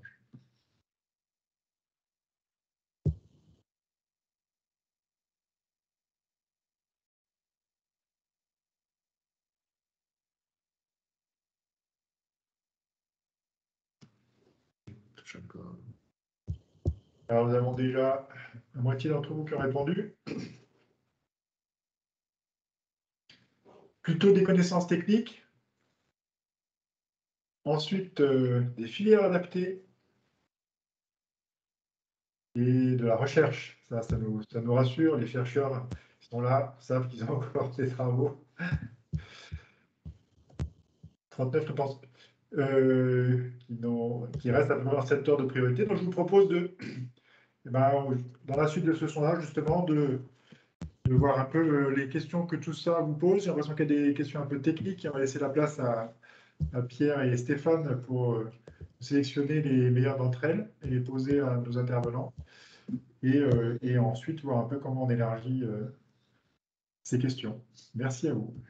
Alors, nous avons déjà la moitié d'entre vous qui ont répondu. Plutôt des connaissances techniques. Ensuite, euh, des filières adaptées et de la recherche. Ça, ça nous, ça nous rassure. Les chercheurs qui sont là savent qu'ils ont encore des travaux. trente-neuf, je pense, euh, qui, qui restent à peu près leur secteur de priorité. Donc, je vous propose de, eh ben, dans la suite de ce sondage, justement, de, de voir un peu les questions que tout ça vous pose. J'ai l'impression qu'il y a des questions un peu techniques. On va laisser la place à, à Pierre et Stéphane pour euh, sélectionner les meilleures d'entre elles et les poser à nos intervenants. Et, euh, et ensuite, voir un peu comment on élargit euh, ces questions. Merci à vous.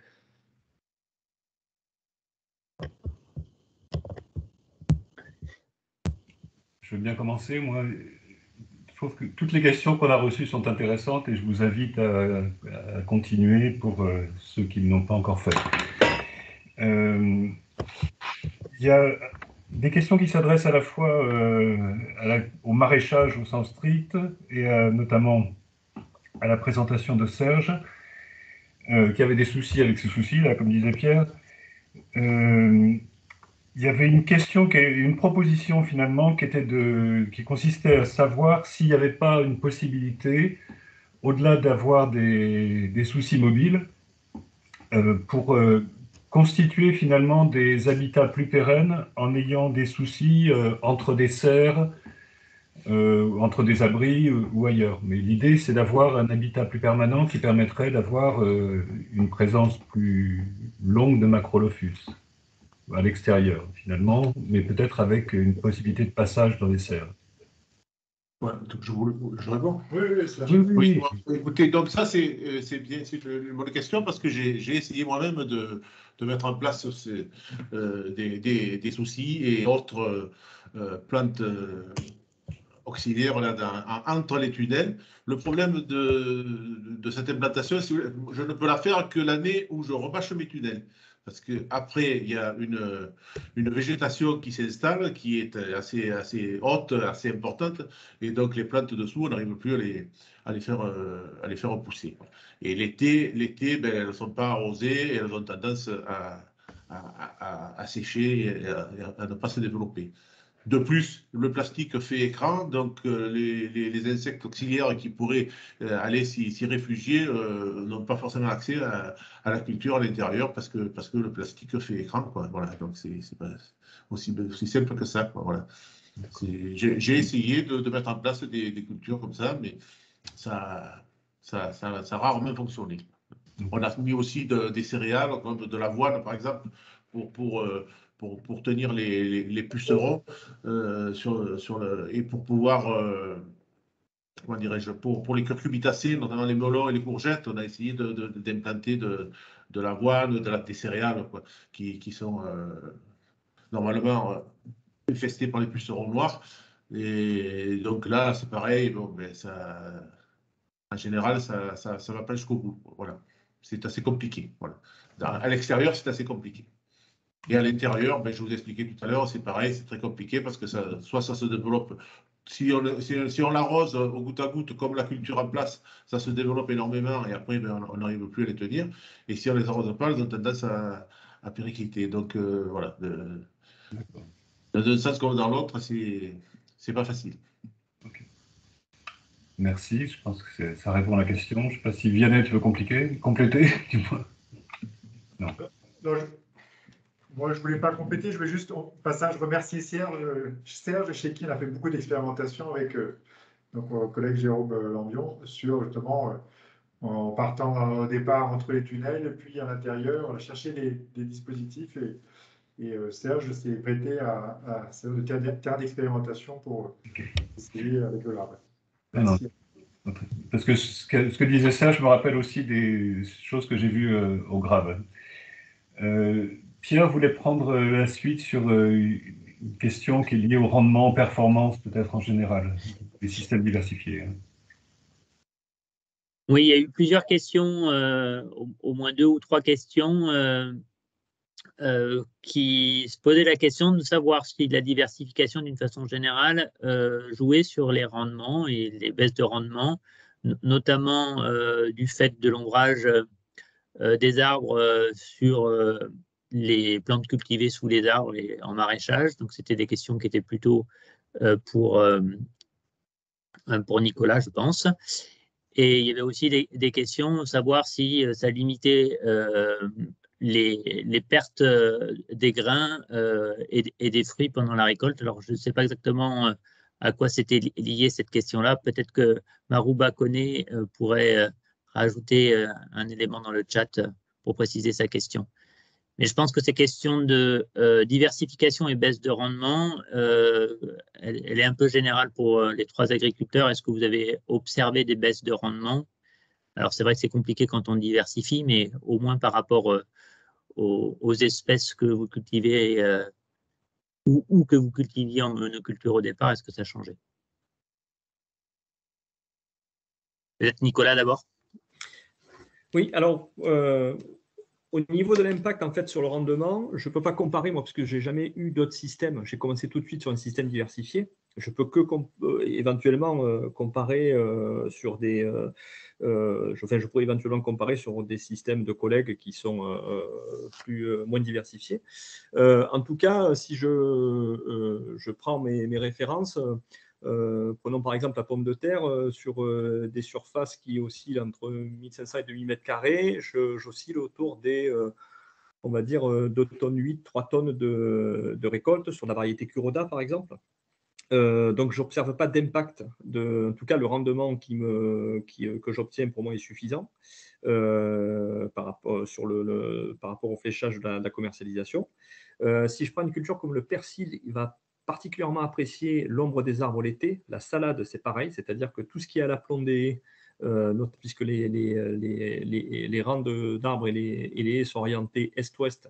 Je veux bien commencer. Moi, je trouve que toutes les questions qu'on a reçues sont intéressantes et je vous invite à, à continuer pour euh, ceux qui ne l'ont pas encore fait. Euh, il y a des questions qui s'adressent à la fois euh, à la, au maraîchage au sens strict et à, notamment à la présentation de Serge, euh, qui avait des soucis avec ce souci, là, comme disait Pierre. Euh, Il y avait une question, une proposition finalement, qui, était de, qui consistait à savoir s'il n'y avait pas une possibilité, au-delà d'avoir des, des soucis mobiles, euh, pour euh, constituer finalement des habitats plus pérennes en ayant des soucis euh, entre des serres, euh, entre des abris euh, ou ailleurs. Mais l'idée, c'est d'avoir un habitat plus permanent qui permettrait d'avoir euh, une présence plus longue de Macrolophus à l'extérieur, finalement, mais peut-être avec une possibilité de passage dans les serres. Ouais, donc je, vous, je réponds. Oui, oui, c'est oui, oui, oui. Écoutez, donc ça, c'est bien, c'est une bonne question parce que j'ai essayé moi-même de, de mettre en place ces, euh, des, des, des soucis et autres euh, plantes euh, auxiliaire là, dans, entre les tunnels. Le problème de, de cette implantation, c'est que je ne peux la faire que l'année où je rebâche mes tunnels. Parce qu'après, il y a une, une végétation qui s'installe, qui est assez, assez haute, assez importante, et donc les plantes dessous, on n'arrive plus à les, à, les faire, à les faire pousser. Et l'été, l'été ben, elles ne sont pas arrosées, et elles ont tendance à, à, à, à sécher et à, à ne pas se développer. De plus, le plastique fait écran, donc euh, les, les, les insectes auxiliaires qui pourraient euh, aller s'y réfugier euh, n'ont pas forcément accès à, à la culture à l'intérieur parce que, parce que le plastique fait écran, quoi. Voilà, donc c'est pas aussi, aussi simple que ça, quoi. Voilà. J'ai essayé de, de mettre en place des, des cultures comme ça, mais ça, ça, ça, ça a rarement fonctionné. On a mis aussi de, des céréales, comme de l'avoine, par exemple, pour, pour, euh, pour, pour tenir les, les, les pucerons euh, sur, sur le, et pour pouvoir, euh, comment dirais-je, pour, pour les cucurbitacées, notamment les melons et les courgettes, on a essayé d'implanter de, de, de, de l'avoine, de la, des céréales, quoi, qui, qui sont euh, normalement euh, infestés par les pucerons noirs. Et donc là, c'est pareil, bon, ben ça, en général, ça ne ça va pas jusqu'au bout. Voilà. C'est assez compliqué. Voilà. À l'extérieur, c'est assez compliqué. Et à l'intérieur, ben, je vous ai expliqué tout à l'heure, c'est pareil, c'est très compliqué parce que ça, soit ça se développe, si on, si, si on l'arrose au goutte à goutte, comme la culture en place, ça se développe énormément et après, ben, on n'arrive plus à les tenir. Et si on ne les arrose pas, elles ont tendance à, à péricliter. Donc, euh, voilà. De, dans un sens comme dans l'autre, c'est pas facile. Okay. Merci, je pense que ça répond à la question. Je ne sais pas si Vianney, tu veux compliquer, compléter? Non. Non, je... Moi, je ne voulais pas compléter, je voulais juste, au passage, remercier Serge, Serge chez qui on a fait beaucoup d'expérimentations avec euh, donc, mon collègue Jérôme Lambion sur justement, euh, en partant au départ entre les tunnels, puis à l'intérieur, on a cherché des, des dispositifs et, et euh, Serge s'est prêté à, à servir de terrain d'expérimentation pour okay. essayer avec le lab. Merci. Non, non. Parce que ce, que ce que disait Serge, je me rappelle aussi des choses que j'ai vues euh, au Grave. Euh, Pierre voulait prendre la suite sur une question qui est liée au rendement, performance, peut-être en général, des systèmes diversifiés. Oui, il y a eu plusieurs questions, euh, au, au moins deux ou trois questions, euh, euh, qui se posaient la question de savoir si la diversification, d'une façon générale, euh, jouait sur les rendements et les baisses de rendement, notamment euh, du fait de l'ombrage euh, des arbres euh, sur euh, les plantes cultivées sous les arbres et en maraîchage. Donc, c'était des questions qui étaient plutôt euh, pour, euh, pour Nicolas, je pense. Et il y avait aussi des, des questions, savoir si euh, ça limitait euh, les, les pertes euh, des grains euh, et, et des fruits pendant la récolte. Alors, je ne sais pas exactement euh, à quoi c'était lié cette question-là. Peut-être que Marouba connaît, euh, pourrait euh, rajouter euh, un élément dans le chat euh, pour préciser sa question. Mais je pense que ces questions de euh, diversification et baisse de rendement, euh, elle, elle est un peu générale pour euh, les trois agriculteurs. Est-ce que vous avez observé des baisses de rendement? Alors, c'est vrai que c'est compliqué quand on diversifie, mais au moins par rapport euh, aux, aux espèces que vous cultivez euh, ou, ou que vous cultiviez en monoculture au départ, est-ce que ça a changé? Peut-être Nicolas d'abord. Oui, alors... Euh... Au niveau de l'impact en fait sur le rendement, je ne peux pas comparer moi parce que je n'ai jamais eu d'autres systèmes. J'ai commencé tout de suite sur un système diversifié. Je peux que euh, éventuellement euh, comparer euh, sur des. Euh, euh, je, enfin, je pourrais éventuellement comparer sur des systèmes de collègues qui sont euh, plus euh, moins diversifiés. Euh, en tout cas, si je euh, je prends mes, mes références. Euh, prenons par exemple la pomme de terre euh, sur euh, des surfaces qui oscillent entre mille cinq cents et deux mille mètres carrés. J'oscille autour des, euh, on va dire, euh, deux tonnes huit, trois tonnes de, de récolte sur la variété Kuroda par exemple. Euh, donc, je n'observe pas d'impact. En tout cas, le rendement qui me, qui, que j'obtiens pour moi est suffisant euh, par, rapport, sur le, le, par rapport au fléchage de la, de la commercialisation. Euh, si je prends une culture comme le persil, il va particulièrement apprécier l'ombre des arbres l'été. La salade, c'est pareil, c'est-à-dire que tout ce qui est à l'aplomb des haies, euh, puisque les, les, les, les, les rangs d'arbres et les, et les haies sont orientés est-ouest,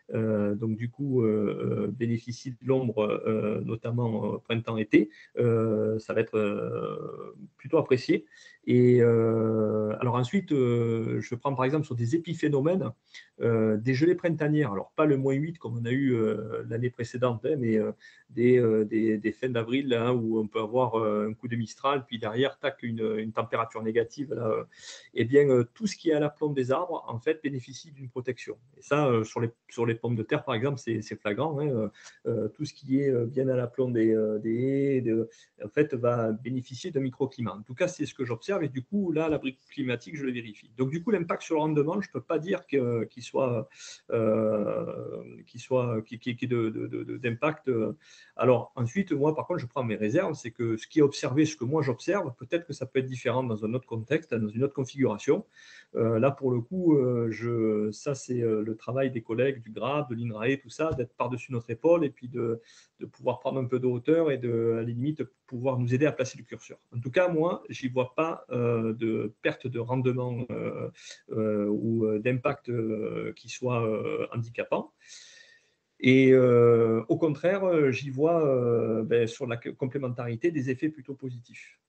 euh, donc du coup euh, bénéficient de l'ombre, euh, notamment printemps-été, euh, ça va être euh, plutôt apprécié. Et euh, alors ensuite, euh, je prends par exemple sur des épiphénomènes, euh, des gelées printanières, alors pas le moins huit comme on a eu euh, l'année précédente, hein, mais euh, des, euh, des, des fins d'avril hein, où on peut avoir euh, un coup de Mistral, puis derrière, tac, une, une température négative. Là, euh, eh bien, euh, tout ce qui est à l'aplomb des arbres, en fait, bénéficie d'une protection. Et ça, euh, sur, les, sur les pommes de terre, par exemple, c'est flagrant. Hein, euh, tout ce qui est euh, bien à l'aplomb des, euh, des haies, de, en fait, va bénéficier d'un microclimat. En tout cas, c'est ce que j'observe. Et du coup, là, l'abri climatique, je le vérifie. Donc, du coup, l'impact sur le rendement, je ne peux pas dire qu'il qu soit, euh, qu'il soit, qu'il qu qu d'impact. Alors, ensuite, moi, par contre, je prends mes réserves. C'est que ce qui est observé, ce que moi j'observe, peut-être que ça peut être différent dans un autre contexte, dans une autre configuration. Euh, là, pour le coup, euh, je, ça, c'est euh, le travail des collègues du G R A B, de l'INRAE, tout ça, d'être par-dessus notre épaule et puis de, de pouvoir prendre un peu de hauteur et de, à la limite, pouvoir nous aider à placer le curseur. En tout cas, moi, je n'y vois pas euh, de perte de rendement euh, euh, ou d'impact euh, qui soit euh, handicapant. Et euh, au contraire, j'y vois euh, ben, sur la complémentarité des effets plutôt positifs.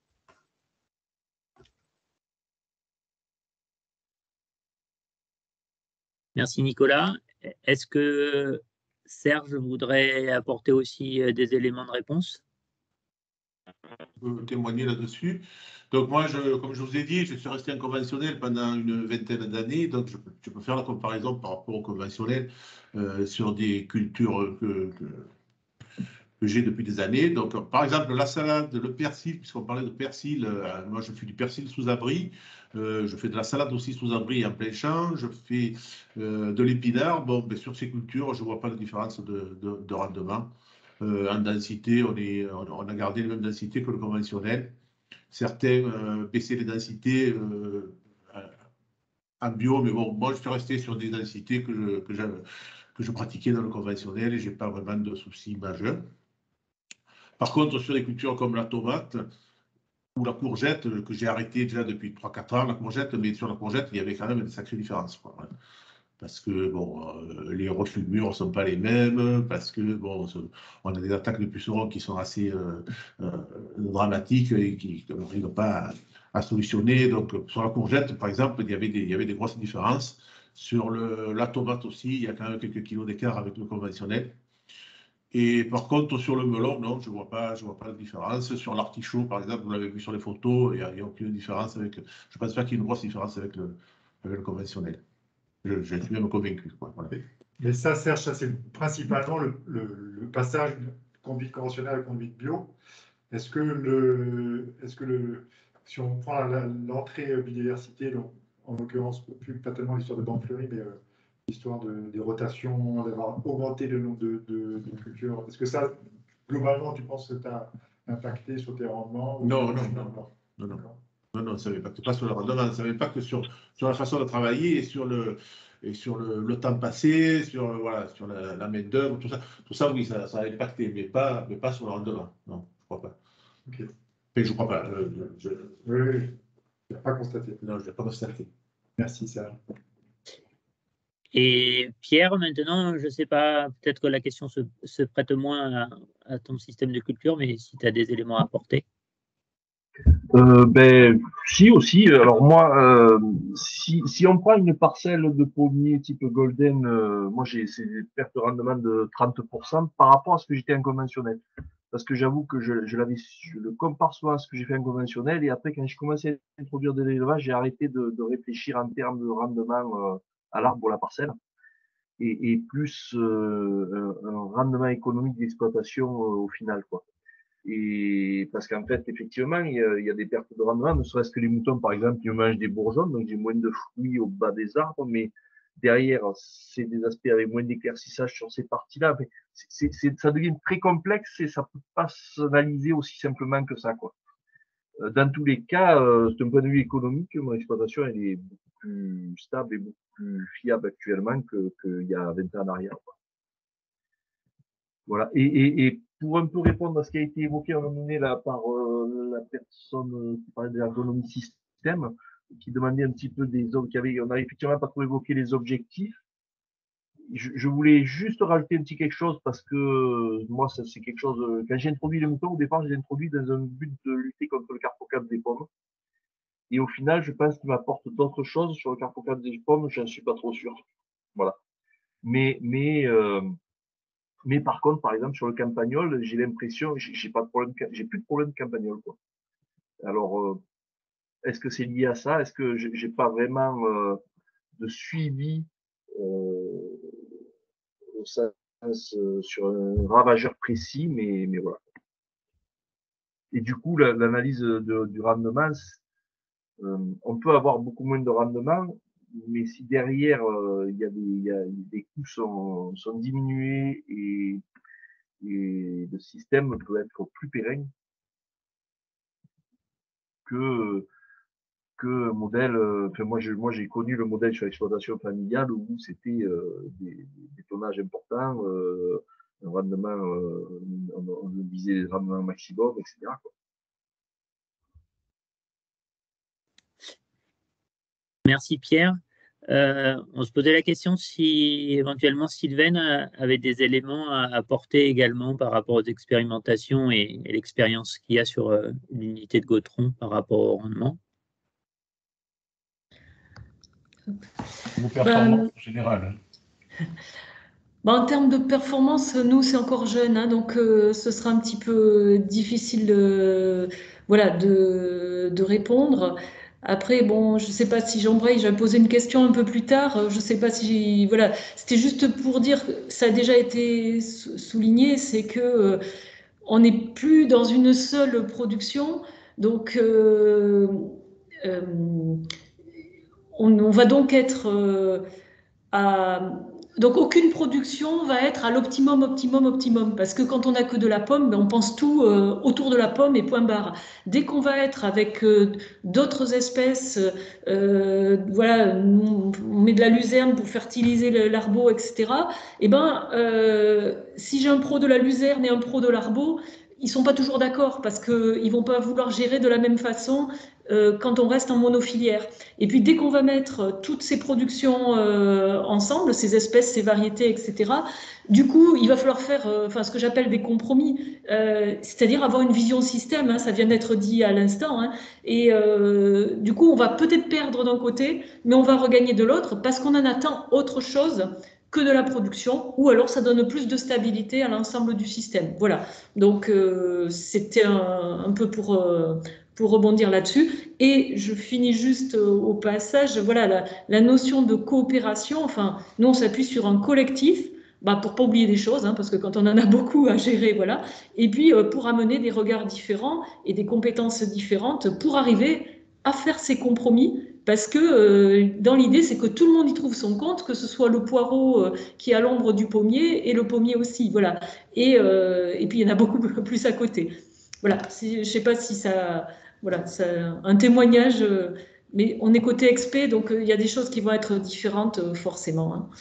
Merci Nicolas. Est-ce que Serge voudrait apporter aussi des éléments de réponse? Je peux témoigner là-dessus. Donc moi, je, comme je vous ai dit, je suis resté en conventionnel pendant une vingtaine d'années, donc je peux, je peux faire la comparaison par rapport au conventionnel euh, sur des cultures que, que, que j'ai depuis des années. Donc par exemple, la salade, le persil, puisqu'on parlait de persil, euh, moi je fais du persil sous abri, euh, je fais de la salade aussi sous abri en plein champ, je fais euh, de l'épinard. Bon, ben, sur ces cultures, je ne vois pas de différence de, de, de rendement. Euh, en densité, on, est, on a gardé les mêmes densités que le conventionnel. Certains euh, baissaient les densités euh, en bio, mais bon, moi je suis resté sur des densités que je, que je, que je pratiquais dans le conventionnel et je n'ai pas vraiment de soucis majeurs. Par contre, sur des cultures comme la tomate ou la courgette, que j'ai arrêté déjà depuis trois quatre ans, la courgette, mais sur la courgette, il y avait quand même une sacrée différence, quoi. Parce que bon, euh, les reflux de murs ne sont pas les mêmes, parce que bon, on a des attaques de pucerons qui sont assez euh, euh, dramatiques et qui n'arrivent pas à, à solutionner. Donc, sur la courgette, par exemple, il y avait des, il y avait des grosses différences. Sur le, la tomate aussi, il y a quand même quelques kilos d'écart avec le conventionnel. Et par contre, sur le melon, non, je ne vois pas, je vois pas de différence. Sur l'artichaut, par exemple, vous l'avez vu sur les photos, il n'y a, a aucune différence avec. Je ne pense pas qu'il y ait une grosse différence avec le, avec le conventionnel. Je, je suis même convaincu. Quoi, voilà. Mais ça, Serge, ça c'est principalement le, le, le passage de conduite conventionnelle à conduite bio. Est-ce que, le, est-ce que le, si on prend l'entrée biodiversité, donc, en l'occurrence, plus pas tellement l'histoire de banque fleurie, mais euh, l'histoire de, des rotations, d'avoir augmenté le nombre de, de, de cultures, est-ce que ça, globalement, tu penses que tu as impacté sur tes rendements? Non, non, non, non, non, non. Non, non, ça n'impacte pas sur le rendement, ça n'impacte sur, sur la façon de travailler et sur le, et sur le, le temps passé, sur, voilà, sur la, la main d'œuvre, tout ça. Tout ça, oui, ça, ça a impacté, mais pas, mais pas sur le rendement. Non, je ne crois pas. Okay. Mais je ne crois pas. Je, je, je... Oui, oui, je n'ai pas constaté. Non, je n'ai pas constaté. Merci, Serge. Et Pierre, maintenant, je ne sais pas, peut-être que la question se, se prête moins à, à ton système de culture, mais si tu as des éléments à apporter. Euh, ben, si aussi. Alors moi, euh, si, si on prend une parcelle de pommier type golden, euh, moi j'ai des pertes de rendement de trente pour cent par rapport à ce que j'étais en conventionnel. Parce que j'avoue que je, je, l'avais, je le compare souvent à ce que j'ai fait en conventionnel. Et après, quand j'ai commencé à introduire de l'élevage, j'ai arrêté de, de réfléchir en termes de rendement euh, à l'arbre ou à la parcelle. Et, et plus euh, un rendement économique d'exploitation euh, au final, quoi. Et parce qu'en fait, effectivement, il y, a, il y a des pertes de rendement, ne serait-ce que les moutons, par exemple, ils mangent des bourgeons, donc j'ai moins de fruits au bas des arbres, mais derrière, c'est des aspects avec moins d'éclaircissage sur ces parties-là. C'est, c'est, ça devient très complexe et ça peut pas s'analyser aussi simplement que ça, quoi. Dans tous les cas, d'un point de vue économique, mon exploitation, elle est beaucoup plus stable et beaucoup plus fiable actuellement que, qu'il y a vingt ans en arrière, quoi. Voilà. Et, et, et pour un peu répondre à ce qui a été évoqué à un moment donné là, par euh, la personne qui parlait de l'ergonomie système, qui demandait un petit peu des hommes qui avaient, on a effectivement pas trop évoqué les objectifs. je, je voulais juste rajouter un petit quelque chose parce que moi, c'est quelque chose. Quand j'ai introduit le mouton, au départ, j'ai introduit dans un but de lutter contre le carpocap des pommes. Et au final, je pense qu'il m'apporte d'autres choses sur le carpocap des pommes, je n'en suis pas trop sûr. Voilà. Mais, mais, euh, mais par contre, par exemple, sur le campagnol, j'ai l'impression, j'ai pas de problème, j'ai plus de problème de campagnol, quoi. Alors, euh, est-ce que c'est lié à ça? Est-ce que j'ai pas vraiment euh, de suivi euh, au sens, euh, sur un ravageur précis, mais, mais voilà. Et du coup, l'analyse de, du rendement, euh, on peut avoir beaucoup moins de rendement, mais si derrière euh, il y a des, il y a, des coûts sont, sont diminués et, et le système peut être plus pérenne que que modèle. Enfin, moi, je, moi, j'ai connu le modèle sur l'exploitation familiale où c'était euh, des, des tonnages importants, euh, un rendement, euh, on, on visait les rendements maximum, et cetera, quoi. Merci Pierre. Euh, on se posait la question si éventuellement Sylvaine avait des éléments à apporter également par rapport aux expérimentations et, et l'expérience qu'il y a sur euh, l'unité de Gautron par rapport au rendement. Vos performances ben, en général. Ben, en termes de performance, nous, c'est encore jeune, hein, donc euh, ce sera un petit peu difficile de, voilà, de, de répondre. Après, bon, je ne sais pas si j'embraye, j'ai posé une question un peu plus tard. Je ne sais pas si, voilà, c'était juste pour dire que ça a déjà été souligné, c'est que euh, on n'est plus dans une seule production, donc euh, euh, on, on, va donc être euh, à donc aucune production va être à l'optimum, optimum, optimum, parce que quand on n'a que de la pomme, ben on pense tout euh, autour de la pomme et point barre. Dès qu'on va être avec euh, d'autres espèces, euh, voilà, on met de la luzerne pour fertiliser l'arbre, et cetera. Et ben, euh, si j'ai un pro de la luzerne et un pro de l'arbre, ils sont pas toujours d'accord parce que ils vont pas vouloir gérer de la même façon euh, quand on reste en monofilière. Et puis dès qu'on va mettre toutes ces productions euh, ensemble, ces espèces, ces variétés, et cetera, du coup, il va falloir faire euh, enfin, ce que j'appelle des compromis, euh, c'est-à-dire avoir une vision système, hein, ça vient d'être dit à l'instant, hein, et euh, du coup, on va peut-être perdre d'un côté, mais on va regagner de l'autre parce qu'on en attend autre chose que de la production, ou alors ça donne plus de stabilité à l'ensemble du système. Voilà, donc euh, c'était un, un peu pour... Euh, pour rebondir là-dessus. Et je finis juste au passage, voilà, la, la notion de coopération, enfin, nous on s'appuie sur un collectif, bah, pour pas oublier des choses, hein, parce que quand on en a beaucoup à gérer, voilà, et puis euh, pour amener des regards différents et des compétences différentes pour arriver à faire ces compromis, parce que euh, dans l'idée, c'est que tout le monde y trouve son compte, que ce soit le poireau euh, qui est à l'ombre du pommier et le pommier aussi, voilà. Et, euh, et puis il y en a beaucoup plus à côté. Voilà, si, je ne sais pas si ça... Voilà, c'est un témoignage, mais on est côté expé, donc il y a des choses qui vont être différentes forcément. Hein.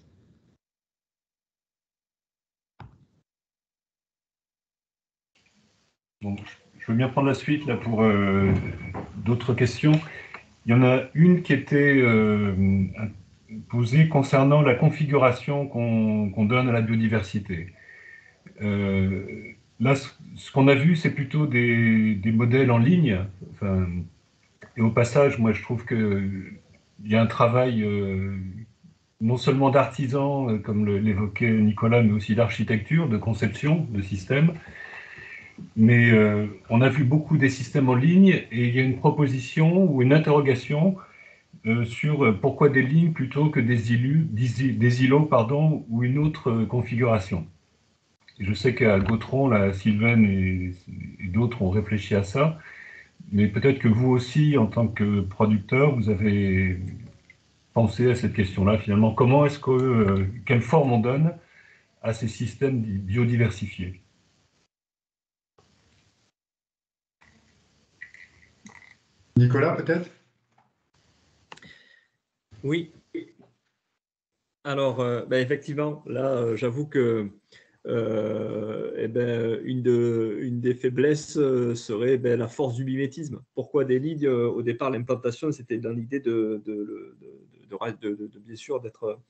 Bon, je veux bien prendre la suite là pour euh, d'autres questions. Il y en a une qui était euh, posée concernant la configuration qu'on qu'on donne à la biodiversité. Euh, là, ce qu'on a vu, c'est plutôt des, des modèles en ligne. Enfin, et au passage, moi, je trouve qu'il y a un travail euh, non seulement d'artisans, euh, comme l'évoquait Nicolas, mais aussi d'architecture, de conception de systèmes. Mais euh, on a vu beaucoup des systèmes en ligne et il y a une proposition ou une interrogation euh, sur pourquoi des lignes plutôt que des, îlots, des îlots pardon, ou une autre euh, configuration. Je sais qu'à Gautron, là, Sylvaine et, et d'autres ont réfléchi à ça, mais peut-être que vous aussi, en tant que producteur, vous avez pensé à cette question-là, finalement. Comment est-ce que, euh, quelle forme on donne à ces systèmes biodiversifiés? Nicolas, peut-être? Oui. Alors, euh, ben effectivement, là, euh, j'avoue que Euh, eh ben, une, de, une des faiblesses euh, serait ben, la force du mimétisme. Pourquoi des lignes? euh, Au départ, l'implantation, c'était dans l'idée de, de, de, de, de, de, bien sûr d'être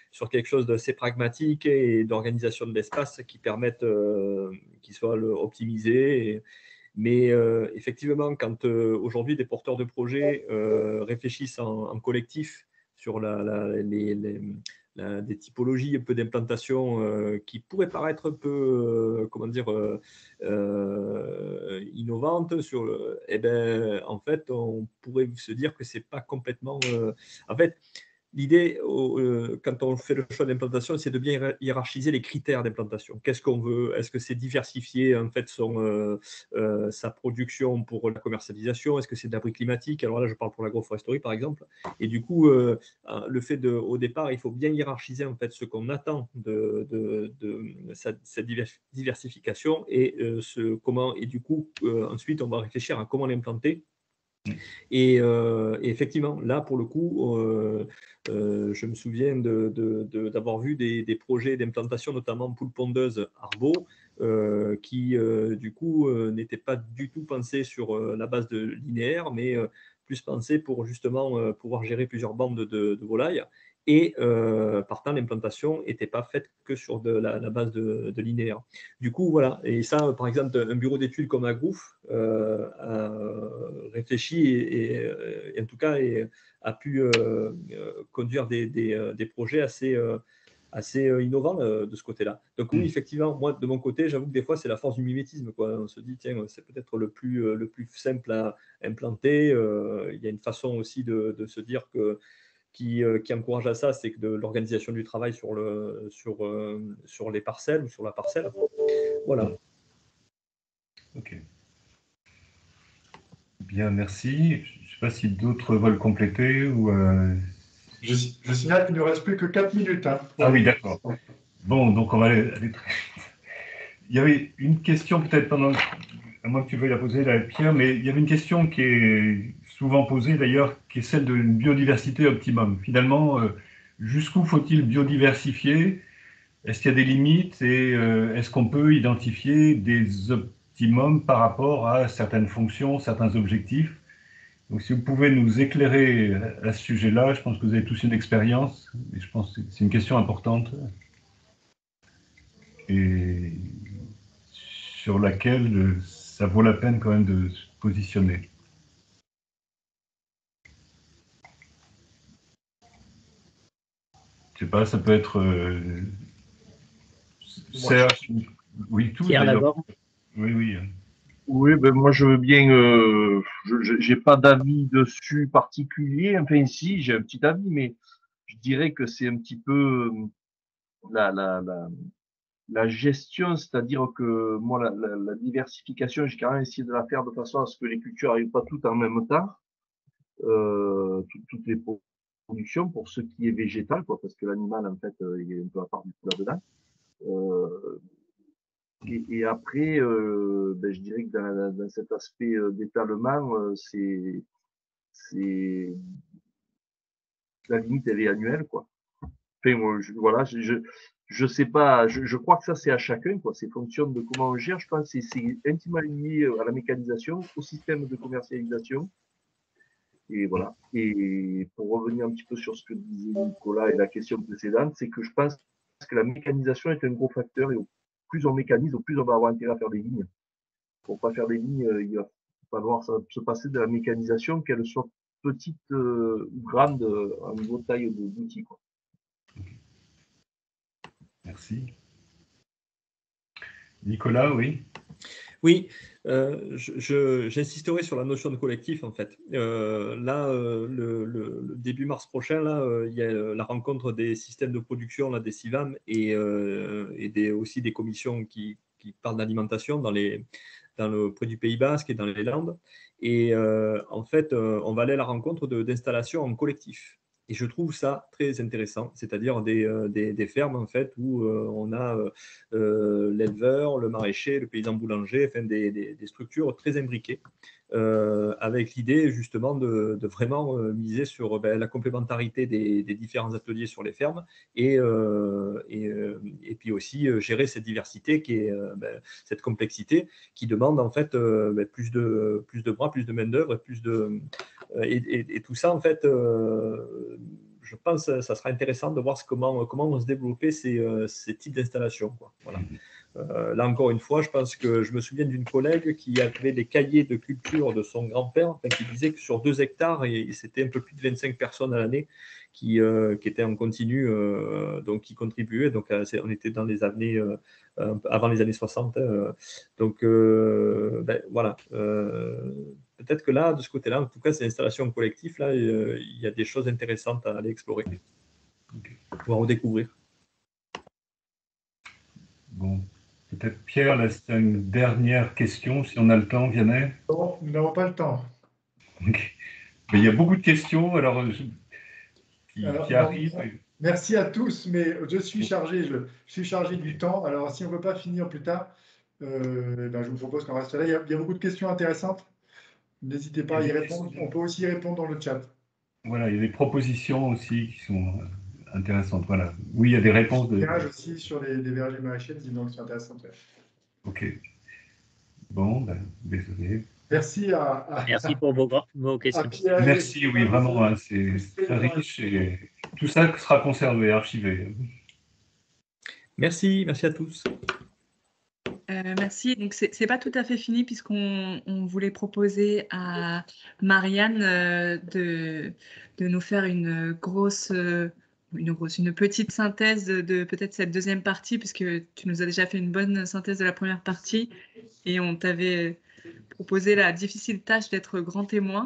sur quelque chose d'assez pragmatique et d'organisation de l'espace qui permette euh, qu'il soit le, optimisé. Et, mais euh, effectivement, quand euh, aujourd'hui des porteurs de projets euh, réfléchissent en, en collectif sur la, la, les, les, la, des typologies un peu d'implantation euh, qui pourraient paraître un peu, euh, comment dire, euh, euh, innovantes, sur le, eh ben, en fait, on pourrait se dire que c'est pas complètement. Euh, en fait, l'idée, euh, quand on fait le choix d'implantation, c'est de bien hiérarchiser les critères d'implantation. Qu'est-ce qu'on veut? Est-ce que c'est diversifier en fait son, euh, euh, sa production pour la commercialisation? Est-ce que c'est de l'abri climatique? Alors là, je parle pour l'agroforesterie, par exemple. Et du coup, euh, le fait de, au départ, il faut bien hiérarchiser en fait ce qu'on attend de, de, de cette, cette diversification et euh, ce comment. Et du coup, euh, ensuite, on va réfléchir à comment l'implanter. Et, euh, et effectivement, là, pour le coup, euh, euh, je me souviens de, de, de, d'avoir vu des, des projets d'implantation, notamment poule pondeuse Arbo, euh, qui, euh, du coup, euh, n'étaient pas du tout pensés sur euh, la base de linéaire, mais euh, plus pensés pour justement euh, pouvoir gérer plusieurs bandes de, de, de volailles. Et euh, partant, l'implantation n'était pas faite que sur de la, la base de, de linéaire. Du coup, voilà. Et ça, par exemple, un bureau d'études comme Agrouf euh, a réfléchi et, et, et en tout cas et, a pu euh, conduire des, des, des projets assez, euh, assez innovants euh, de ce côté-là. Donc oui, effectivement, moi, de mon côté, j'avoue que des fois, c'est la force du mimétisme, quoi. On se dit, tiens, c'est peut-être le plus, le plus simple à implanter. Euh, il y a une façon aussi de, de se dire que Qui, euh, qui encourage à ça, c'est que de l'organisation du travail sur, le, sur, euh, sur les parcelles ou sur la parcelle. Voilà. Ok. Bien, merci. Je ne sais pas si d'autres veulent compléter ou. Euh... Je, je signale qu'il ne reste plus que quatre minutes. Hein, ah oui, d'accord. Bon, donc on va aller, aller très vite. Il y avait une question peut-être pendant, à moins que tu veuilles la poser là, Pierre, mais il y avait une question qui est souvent posée d'ailleurs, qui est celle d'une biodiversité optimum. Finalement, euh, jusqu'où faut-il biodiversifier? Est-ce qu'il y a des limites et euh, est-ce qu'on peut identifier des optimums par rapport à certaines fonctions, certains objectifs? Donc, si vous pouvez nous éclairer à ce sujet-là, je pense que vous avez tous une expérience et je pense que c'est une question importante et sur laquelle ça vaut la peine quand même de se positionner. Je sais pas, ça peut être euh, Serge, oui, tout d'ailleurs. Oui, oui. Oui, ben moi je veux bien. Euh, je n'ai pas d'avis dessus particulier. Enfin, ici, j'ai un petit avis, mais je dirais que c'est un petit peu la, la, la, la gestion, c'est-à-dire que moi, la, la, la diversification, j'ai quand même essayé de la faire de façon à ce que les cultures n'arrivent pas toutes en même temps, euh, tout, toutes les productions, pour ce qui est végétal, quoi, parce que l'animal, en fait, euh, il est un peu à part du couleur dedans. Euh, Et, et après, euh, ben, je dirais que dans, dans cet aspect euh, d'étalement, euh, c'est, c'est la limite, elle est annuelle, quoi. Enfin, moi, je, voilà, je, je, je sais pas, je, je crois que ça c'est à chacun, quoi. C'est fonction de comment on gère. Je pense que c'est intimement lié à la mécanisation, au système de commercialisation. Et voilà. Et pour revenir un petit peu sur ce que disait Nicolas et la question précédente, c'est que je pense que la mécanisation est un gros facteur et au plus on mécanise, au plus on va avoir intérêt à faire des lignes. Pour pas faire des lignes, il va falloir se passer de la mécanisation, qu'elle soit petite euh, ou grande euh, en niveau de taille d'outils. Merci. Nicolas, oui. Oui, euh, j'insisterai sur la notion de collectif en fait. Euh, là, euh, le, le, le début mars prochain, là, euh, il y a la rencontre des systèmes de production, là, des C I V A M et, euh, et des, aussi des commissions qui, qui parlent d'alimentation dans les dans le près du Pays Basque et dans les Landes. Et euh, en fait, euh, on va aller à la rencontre d'installations en collectif. Et je trouve ça très intéressant, c'est-à-dire des, euh, des, des fermes en fait où euh, on a euh, l'éleveur, le maraîcher, le paysan boulanger, enfin des, des, des structures très imbriquées, euh, avec l'idée justement de, de vraiment euh, miser sur ben, la complémentarité des, des différents ateliers sur les fermes et, euh, et, euh, et puis aussi euh, gérer cette diversité qui est euh, ben, cette complexité qui demande en fait euh, ben, plus de plus de bras, plus de main d'œuvre, plus de euh, et, et, et tout ça en fait euh, je pense que ça sera intéressant de voir comment, comment vont se développer ces, ces types d'installations. Voilà. Euh, là, encore une fois, je pense que je me souviens d'une collègue qui avait des cahiers de culture de son grand-père, enfin, qui disait que sur deux hectares, et, et c'était un peu plus de vingt-cinq personnes à l'année qui, euh, qui étaient en continu, euh, donc qui contribuaient. Donc, euh, on était dans les années, euh, avant les années soixante. Hein, donc, euh, ben, voilà. Euh, peut-être que là, de ce côté-là, en tout cas, ces installations collectives, là, euh, il y a des choses intéressantes à aller explorer, okay. Ou à redécouvrir. Bon. Peut-être Pierre, là, c'est une dernière question, si on a le temps, Vianney. Non, nous n'avons pas le temps. Okay. Mais il y a beaucoup de questions, alors, je, qui, alors qui non, arrivent. Merci à tous, mais je suis chargé, je, je suis chargé du temps. Alors, si on ne peut pas finir plus tard, euh, ben, je vous propose qu'on reste là. Il y, a, il y a beaucoup de questions intéressantes. N'hésitez pas à y répondre. On peut aussi y répondre dans le chat. Voilà, il y a des propositions aussi qui sont intéressantes. Voilà. Oui, il y a des réponses. De... aussi sur les, les vergers maraîchers, disons que c'est intéressant. Ok. Bon, ben, désolé. Merci à, à Merci pour vos, vos questions. Pierre, merci, oui, vraiment, hein, c'est très riche et tout ça sera conservé, archivé. Merci, merci à tous. Euh, merci. Donc, ce n'est pas tout à fait fini puisqu'on on voulait proposer à Marianne euh, de, de nous faire une grosse, euh, une grosse, une petite synthèse de, de peut-être cette deuxième partie, puisque tu nous as déjà fait une bonne synthèse de la première partie et on t'avait proposé la difficile tâche d'être grand témoin.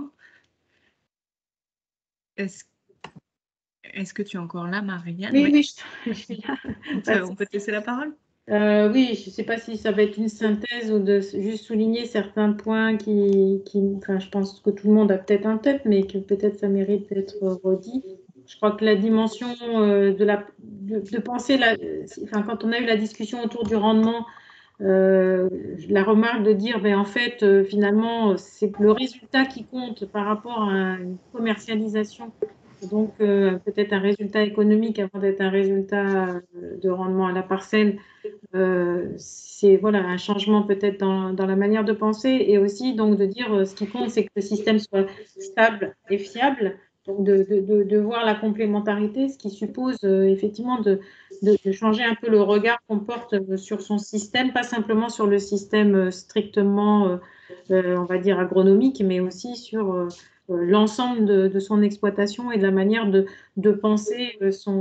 Est-ce est-ce que tu es encore là, Marianne? Oui, oui, oui, je suis là. On peut te laisser la parole? Euh, oui, je ne sais pas si ça va être une synthèse ou de juste souligner certains points qui, qui enfin, je pense que tout le monde a peut-être en tête, mais que peut-être ça mérite d'être redit. Je crois que la dimension euh, de, la, de, de penser, la, enfin, quand on a eu la discussion autour du rendement, euh, la remarque de dire, ben, en fait, euh, finalement, c'est le résultat qui compte par rapport à une commercialisation. Donc, euh, peut-être un résultat économique avant d'être un résultat de rendement à la parcelle. Euh, c'est voilà, un changement peut-être dans, dans la manière de penser et aussi donc de dire euh, ce qui compte, c'est que le système soit stable et fiable. Donc, de, de, de, de voir la complémentarité, ce qui suppose euh, effectivement de, de, de changer un peu le regard qu'on porte sur son système, pas simplement sur le système strictement, euh, euh, on va dire, agronomique, mais aussi sur euh, l'ensemble de, de son exploitation et de la manière de, de penser son,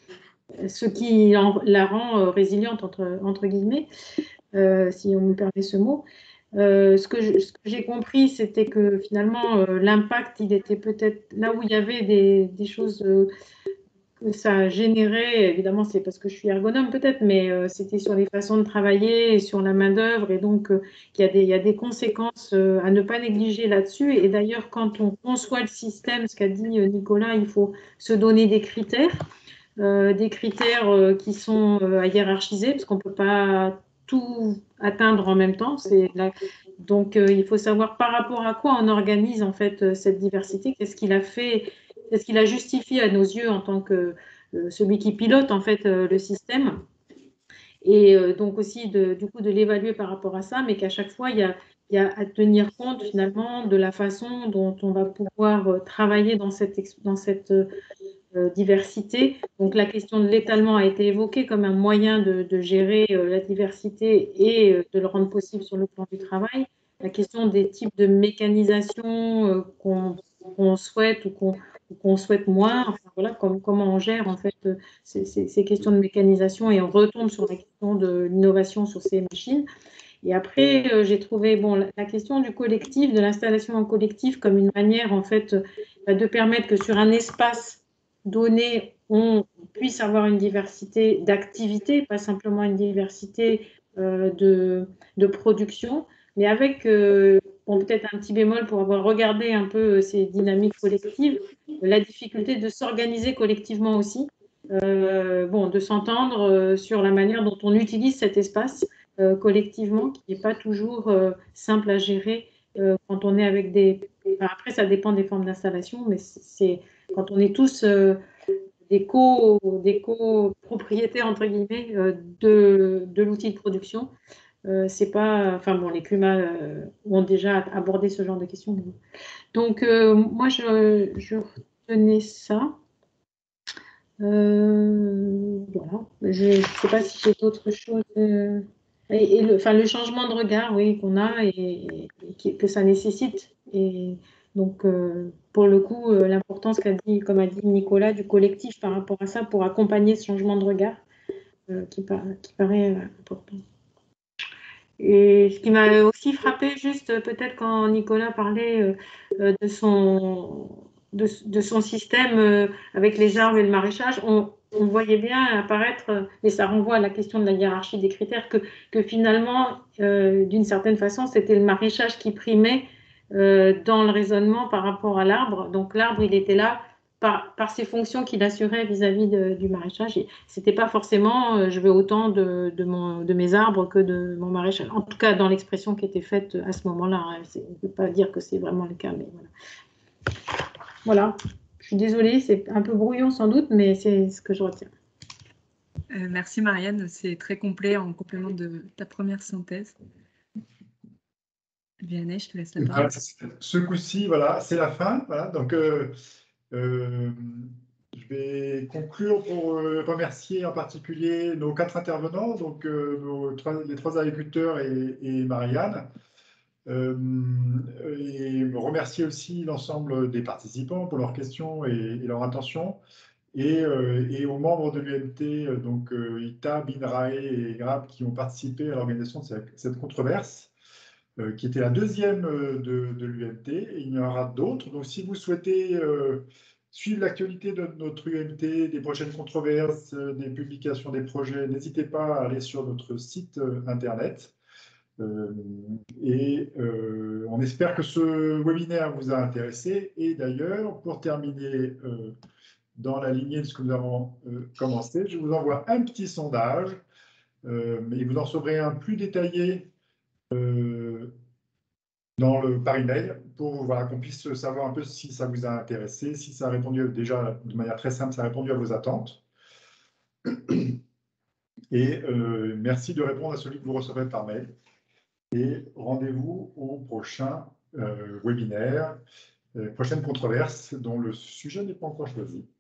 ce qui en, la rend euh, résiliente, entre, entre guillemets, euh, si on me permet ce mot. Euh, ce que j'ai compris, c'était que finalement, euh, l'impact, il était peut-être là où il y avait des, des choses euh, que ça générait. Évidemment, c'est parce que je suis ergonome peut-être, mais euh, c'était sur les façons de travailler et sur la main-d'œuvre. Et donc, euh, il, y a des, il y a des conséquences euh, à ne pas négliger là-dessus. Et d'ailleurs, quand on conçoit le système, ce qu'a dit Nicolas, il faut se donner des critères. Euh, des critères euh, qui sont euh, à hiérarchiser, parce qu'on ne peut pas tout atteindre en même temps. Là. Donc, euh, il faut savoir par rapport à quoi on organise en fait euh, cette diversité, qu'est-ce qu'il a fait, qu'est-ce qu'il a justifié à nos yeux en tant que euh, celui qui pilote en fait euh, le système. Et euh, donc aussi, de, du coup, de l'évaluer par rapport à ça, mais qu'à chaque fois, il y a, il y a à tenir compte finalement de la façon dont on va pouvoir euh, travailler dans cette, dans cette euh, Euh, diversité. Donc la question de l'étalement a été évoquée comme un moyen de, de gérer euh, la diversité et euh, de le rendre possible sur le plan du travail. La question des types de mécanisation euh, qu'on qu'on souhaite ou qu'on qu'on souhaite moins, enfin, voilà, comme, comment on gère en fait euh, ces, ces, ces questions de mécanisation et on retombe sur la question de l'innovation sur ces machines. Et après, euh, j'ai trouvé bon, la, la question du collectif, de l'installation en collectif comme une manière en fait euh, de permettre que sur un espace donné, on puisse avoir une diversité d'activités, pas simplement une diversité euh, de, de production, mais avec euh, bon, peut-être un petit bémol pour avoir regardé un peu ces dynamiques collectives, la difficulté de s'organiser collectivement aussi, euh, bon, de s'entendre euh, sur la manière dont on utilise cet espace euh, collectivement, qui n'est pas toujours euh, simple à gérer euh, quand on est avec des... Enfin, après, ça dépend des formes d'installation, mais c'est quand on est tous euh, des, co, des copropriétaires, entre guillemets, euh, de, de l'outil de production. Euh, c'est pas, enfin bon, les climats euh, ont déjà abordé ce genre de questions. Donc, euh, moi, je, je retenais ça. Euh, voilà. Je ne sais pas si j'ai d'autres choses. euh, Et, et le, enfin, le changement de regard, oui, qu'on a et, et qui- que ça nécessite. Et donc, euh, pour le coup, euh, l'importance qu'a dit, comme a dit Nicolas, du collectif par rapport à ça pour accompagner ce changement de regard euh, qui, par- qui paraît euh, important. Et ce qui m'a aussi frappé, juste euh, peut-être quand Nicolas parlait euh, euh, de son, de, de son système euh, avec les arbres et le maraîchage, on, on voyait bien apparaître, euh, et ça renvoie à la question de la hiérarchie des critères, que, que finalement, euh, d'une certaine façon, c'était le maraîchage qui primait euh, dans le raisonnement par rapport à l'arbre. Donc l'arbre, il était là par, par ses fonctions qu'il assurait vis-à-vis de- du maraîchage. Et c'était pas forcément euh, je veux autant de, de, mon, de mes arbres que de mon maraîchage. En tout cas, dans l'expression qui était faite à ce moment-là. Hein. C'est- on ne peut pas dire que c'est vraiment le cas, mais voilà. Voilà. Je suis désolée, c'est un peu brouillon sans doute, mais c'est ce que je retiens. Euh, merci Marianne, c'est très complet en complément de ta première synthèse. Vianney, je te laisse la parole. Voilà, ce coup-ci, voilà, c'est la fin. Voilà, donc, euh, euh, je vais conclure pour euh, remercier en particulier nos quatre intervenants, donc euh, nos trois, les trois agriculteurs et, et Marianne. Euh, et remercier aussi l'ensemble des participants pour leurs questions et, et leur attention. Et, euh, et aux membres de l'U M T, euh, donc euh, I T A B, INRAE et GRAP, qui ont participé à l'organisation de cette, cette controverse, euh, qui était la deuxième euh, de, de l'U M T. Et il y en aura d'autres. Donc, si vous souhaitez euh, suivre l'actualité de notre U M T, des prochaines controverses, euh, des publications, des projets, n'hésitez pas à aller sur notre site euh, internet. Euh, et euh, on espère que ce webinaire vous a intéressé. Et d'ailleurs, pour terminer, euh, dans la lignée de ce que nous avons euh, commencé, je vous envoie un petit sondage, euh, mais vous en saurez un plus détaillé euh, dans le, par email pour voilà, qu'on puisse savoir un peu si ça vous a intéressé, si ça a répondu déjà de manière très simple, ça a répondu à vos attentes. Et euh, merci de répondre à celui que vous recevrez par mail. Et rendez-vous au prochain euh, webinaire, euh, prochaine controverse dont le sujet n'est pas encore choisi.